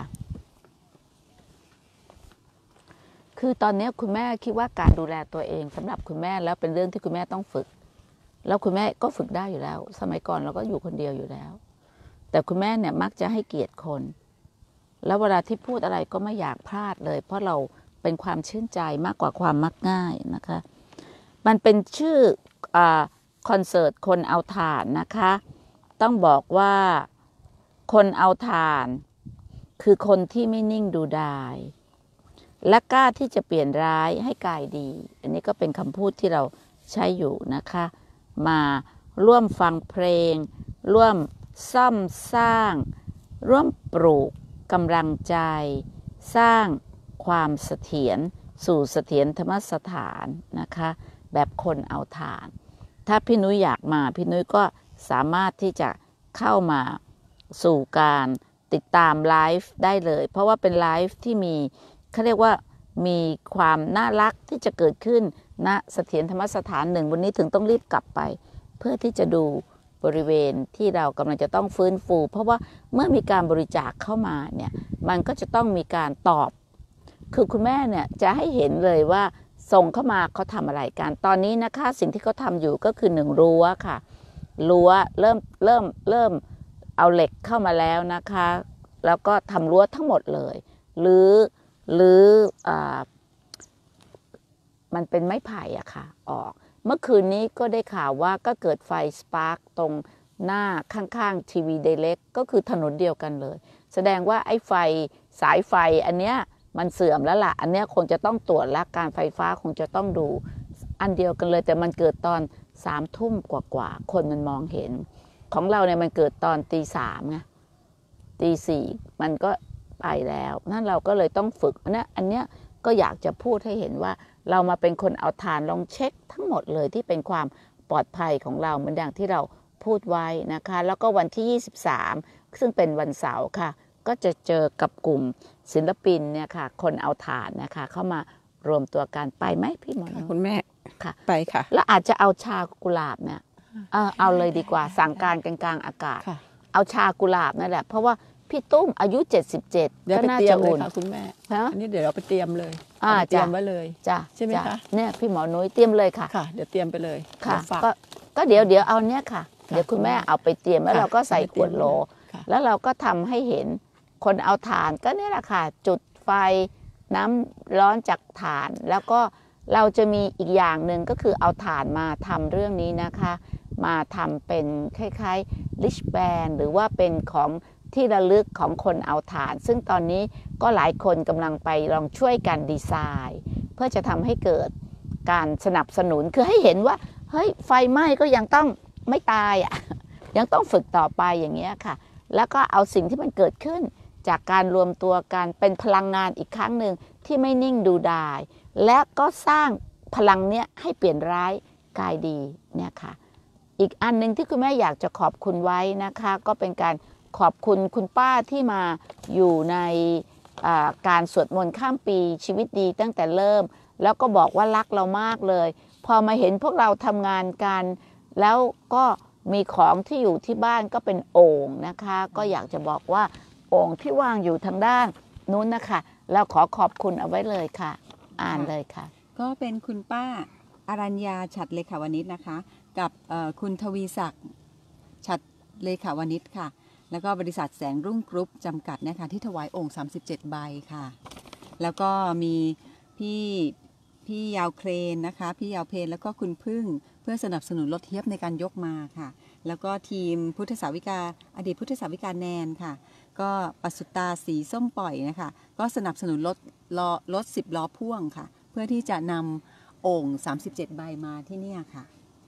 S1: คือตอนนี้คุณแม่คิดว่าการดูแลตัวเองสำหรับคุณแม่แล้วเป็นเรื่องที่คุณแม่ต้องฝึกแล้วคุณแม่ก็ฝึกได้อยู่แล้วสมัยก่อนเราก็อยู่คนเดียวอยู่แล้วแต่คุณแม่เนี่ยมักจะให้เกียรติคนแล้วเวลาที่พูดอะไรก็ไม่อยากพลาดเลยเพราะเราเป็นความชื่นใจมากกว่าความมักง่ายนะคะมันเป็นชื่อคอนเสิร์ตคนเอาถ่านนะคะต้องบอกว่าคนเอาถ่านคือคนที่ไม่นิ่งดูดายและกล้าที่จะเปลี่ยนร้ายให้กลายดีอันนี้ก็เป็นคำพูดที่เราใช้อยู่นะคะมาร่วมฟังเพลงร่วมซ่อมสร้างร่วมปลูกกำลังใจสร้างความเสถียรสู่เสถียรธรรมสถานนะคะแบบคนเอาถ่านถ้าพี่นุ้ยอยากมาพี่นุ้ยก็สามารถที่จะเข้ามาสู่การติดตามไลฟ์ได้เลยเพราะว่าเป็นไลฟ์ที่มีเขาเรียกว่ามีความน่ารักที่จะเกิดขึ้นณเสถียรธรรมสถานหนึ่งวันนี้ถึงต้องรีบกลับไปเพื่อที่จะดูบริเวณที่เรากำลังจะต้องฟื้นฟูเพราะว่าเมื่อมีการบริจาคเข้ามาเนี่ยมันก็จะต้องมีการตอบคือคุณแม่เนี่ยจะให้เห็นเลยว่าส่งเข้ามาเขาทำอะไรกันตอนนี้นะคะสิ่งที่เขาทำอยู่ก็คือหนึ่งรั้วค่ะรั้วเริ่มเริ่มเริ่มเอาเหล็กเข้ามาแล้วนะคะแล้วก็ทำรั้วทั้งหมดเลยหรือหรืออ่ามันเป็นไม้ไผ่อะค่ะออกเมื่อคืนนี้ก็ได้ข่าวว่าก็เกิดไฟสปาร์คตรงหน้าข้างๆทีวีไดเรกก็คือถนนเดียวกันเลยแสดงว่าไอ้ไฟสายไฟอันเนี้ยมันเสื่อมแล้วล่ะอันเนี้ยคงจะต้องตรวจและการไฟฟ้าคงจะต้องดูอันเดียวกันเลยแต่มันเกิดตอนสามทุ่มกว่าๆคนมันมองเห็นของเราเนี่ยมันเกิดตอนตีสามไงตีสี่มันก็ไปแล้วนั่นเราก็เลยต้องฝึกนะอันเนี้ยก็อยากจะพูดให้เห็นว่าเรามาเป็นคนเอาฐานลองเช็คทั้งหมดเลยที่เป็นความปลอดภัยของเราเหมือนอย่างที่เราพูดไว้นะคะแล้วก็วันที่ยี่สิบสามซึ่งเป็นวันเสาร์ค่ะก็จะเจอกับกลุ่มศิลปินเนี่ยค่ะคนเอาฐานนะคะเข้ามารวมตัวกันไปไหมพี่หมอ
S2: คุณแม่
S1: ค่ะ
S2: ไปค่ะ
S1: แล้วอาจจะเอาชากุหลาบเนี่ยเออเอาเลยดีกว่าสั่งการกลางๆอากาศเอาชากุหลาบนั่นแหละเพราะว่าพี่ตุ้มอายุเจ็ดสิบเจ็ดก็น่าจะอุ่น
S2: ค่ะคุณแม่อันนี้เดี๋ยวเราไปเตรียมเลยเตรียมไว้เลย
S1: จ้ะ
S2: ใช่ไหมคะ
S1: เนี่ยพี่หมอนุ้ยเตรียมเลยค่ะ
S2: ค่ะเดี๋ยวเตรียมไปเลย
S1: ค่ะก็ก็เดี๋ยวเดี๋ยวเอาเนี้ยค่ะเดี๋ยวคุณแม่เอาไปเตรียมแล้วเราก็ใส่ขวดโหลแล้วเราก็ทำให้เห็นคนเอาถ่านก็นี่แหละค่ะจุดไฟน้ำร้อนจากถ่านแล้วก็เราจะมีอีกอย่างหนึ่งก็คือเอาถ่านมาทำเรื่องนี้นะคะมาทำเป็นคล้ายๆลิชแบนหรือว่าเป็นของที่ระลึกของคนเอาถ่านซึ่งตอนนี้ก็หลายคนกำลังไปลองช่วยกันดีไซน์เพื่อจะทำให้เกิดการสนับสนุนคือให้เห็นว่าเฮ้ยไฟไหม้ก็ยังต้องไม่ตายอ่ะยังต้องฝึกต่อไปอย่างเงี้ยค่ะแล้วก็เอาสิ่งที่มันเกิดขึ้นจากการรวมตัวกันเป็นพลังงานอีกครั้งหนึ่งที่ไม่นิ่งดูดายและก็สร้างพลังเนี้ยให้เปลี่ยนร้ายกลายดีเนี่ยค่ะอีกอันนึงที่คุณแม่อยากจะขอบคุณไว้นะคะก็เป็นการขอบคุณคุณป้าที่มาอยู่ในการสวดมนต์ข้ามปีชีวิตดีตั้งแต่เริ่มแล้วก็บอกว่ารักเรามากเลยพอมาเห็นพวกเราทำงานกันแล้วก็มีของที่อยู่ที่บ้านก็เป็นโอ่งนะคะก็อยากจะบอกว่าโอ่งที่วางอยู่ทางด้านนู้นนะคะเราขอขอบคุณเอาไว้เลยค่ะอ่านเลยค่ะ
S3: ก็เป็นคุณป้าอรัญญาฉัตรเลขาวณิชนะคะกับคุณทวีศักดิ์ฉัตรเลขาวณิชค่ะแล้วก็บริษัทแสงรุ่งกรุ๊ปจำกัดนะคะที่ถวายโอ่งสามสิบเจ็ดใบค่ะแล้วก็มีพี่พี่ยาวเครนนะคะพี่ยาวเพนแล้วก็คุณพึ่งเพื่อสนับสนุนรถเทียบในการยกมาค่ะแล้วก็ทีมพุทธสาวิกาอดีตพุทธสาวิกาแนนค่ะก็ปัสุตาสีส้มปล่อยนะคะก็สนับสนุนรถล้อรถสิบล้อพ่วงค่ะเพื่อที่จะนำโอ่งสามสิบเจ็ดใบมาที่นี่ค่ะ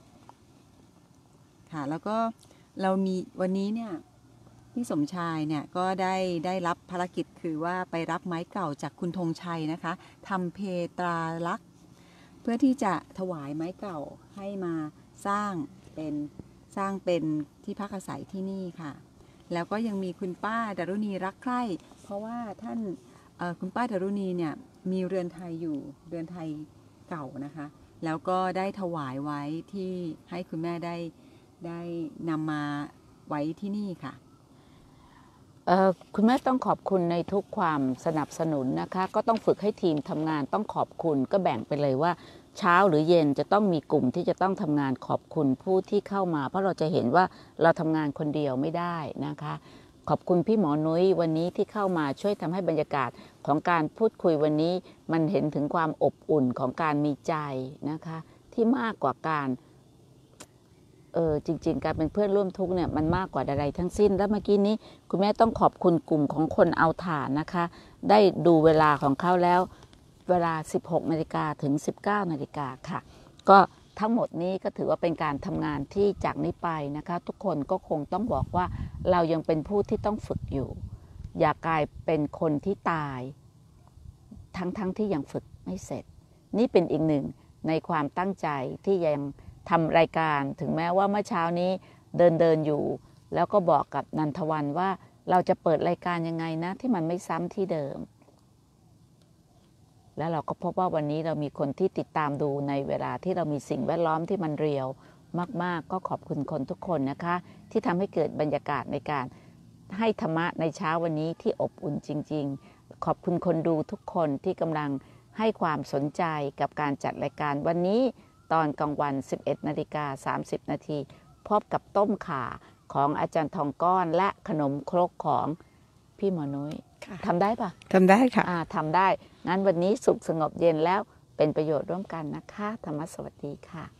S3: ค่ะแล้วก็เรามีวันนี้เนี่ยพี่สมชายเนี่ยก็ได้ได้รับภารกิจคือว่าไปรับไม้เก่าจากคุณธงชัยนะคะทำเพตราลักษณ์เพื่อที่จะถวายไม้เก่าให้มาสร้างเป็นสร้างเป็นที่พักอาศัยที่นี่ค่ะแล้วก็ยังมีคุณป้าดารุณีรักใคร่เพราะว่าท่านคุณป้าดารุณีเนี่ยมีเรือนไทยอยู่เรือนไทยเก่านะคะแล้วก็ได้ถวายไว้ที่ให้คุณแม่ได้ได้นำมาไว้ที่นี่ค่ะ
S1: คุณแม่ต้องขอบคุณในทุกความสนับสนุนนะคะก็ต้องฝึกให้ทีมทำงานต้องขอบคุณก็แบ่งไปเลยว่าเช้าหรือเย็นจะต้องมีกลุ่มที่จะต้องทำงานขอบคุณผู้ที่เข้ามาเพราะเราจะเห็นว่าเราทำงานคนเดียวไม่ได้นะคะขอบคุณพี่หมอนุ้ยวันนี้ที่เข้ามาช่วยทำให้บรรยากาศของการพูดคุยวันนี้มันเห็นถึงความอบอุ่นของการมีใจนะคะที่มากกว่าการเออจริงๆการเป็นเพื่อนร่วมทุกข์เนี่ยมันมากกว่าใดๆทั้งสิ้นแล้วเมื่อกี้นี้คุณแม่ต้องขอบคุณกลุ่มของคนเอาถ่านนะคะได้ดูเวลาของเขาแล้วเวลา สิบหกนาฬิกา ถึง สิบเก้านาฬิกาค่ะก็ทั้งหมดนี้ก็ถือว่าเป็นการทำงานที่จากนี้ไปนะคะทุกคนก็คงต้องบอกว่าเรายังเป็นผู้ที่ต้องฝึกอยู่อย่ากลายเป็นคนที่ตายทั้งๆ ท, ที่ยังฝึกไม่เสร็จนี่เป็นอีกหนึ่งในความตั้งใจที่ยังทำรายการถึงแม้ว่าเมื่อเช้านี้เดินเดินอยู่แล้วก็บอกกับนันทวันว่าเราจะเปิดรายการยังไงนะที่มันไม่ซ้ำที่เดิมแล้วเราก็พบว่าวันนี้เรามีคนที่ติดตามดูในเวลาที่เรามีสิ่งแวดล้อมที่มันเรียวมากๆก็ขอบคุณคนทุกคนนะคะที่ทำให้เกิดบรรยากาศในการให้ธรรมะในเช้าวันนี้ที่อบอุ่นจริงๆขอบคุณคนดูทุกคนที่กำลังให้ความสนใจกับการจัดรายการวันนี้ตอนกลางวัน สิบเอ็ดนาฬิกาสามสิบนาทีพบกับต้มข่าของอาจารย์ทองก้อนและขนมครกของพี่หมอนุ้ยทำได้ปะ
S2: ทำได้ค่ะ
S1: ทำได้งั้นวันนี้สุขสงบเย็นแล้วเป็นประโยชน์ร่วมกันนะคะธรรมะสวัสดีค่ะ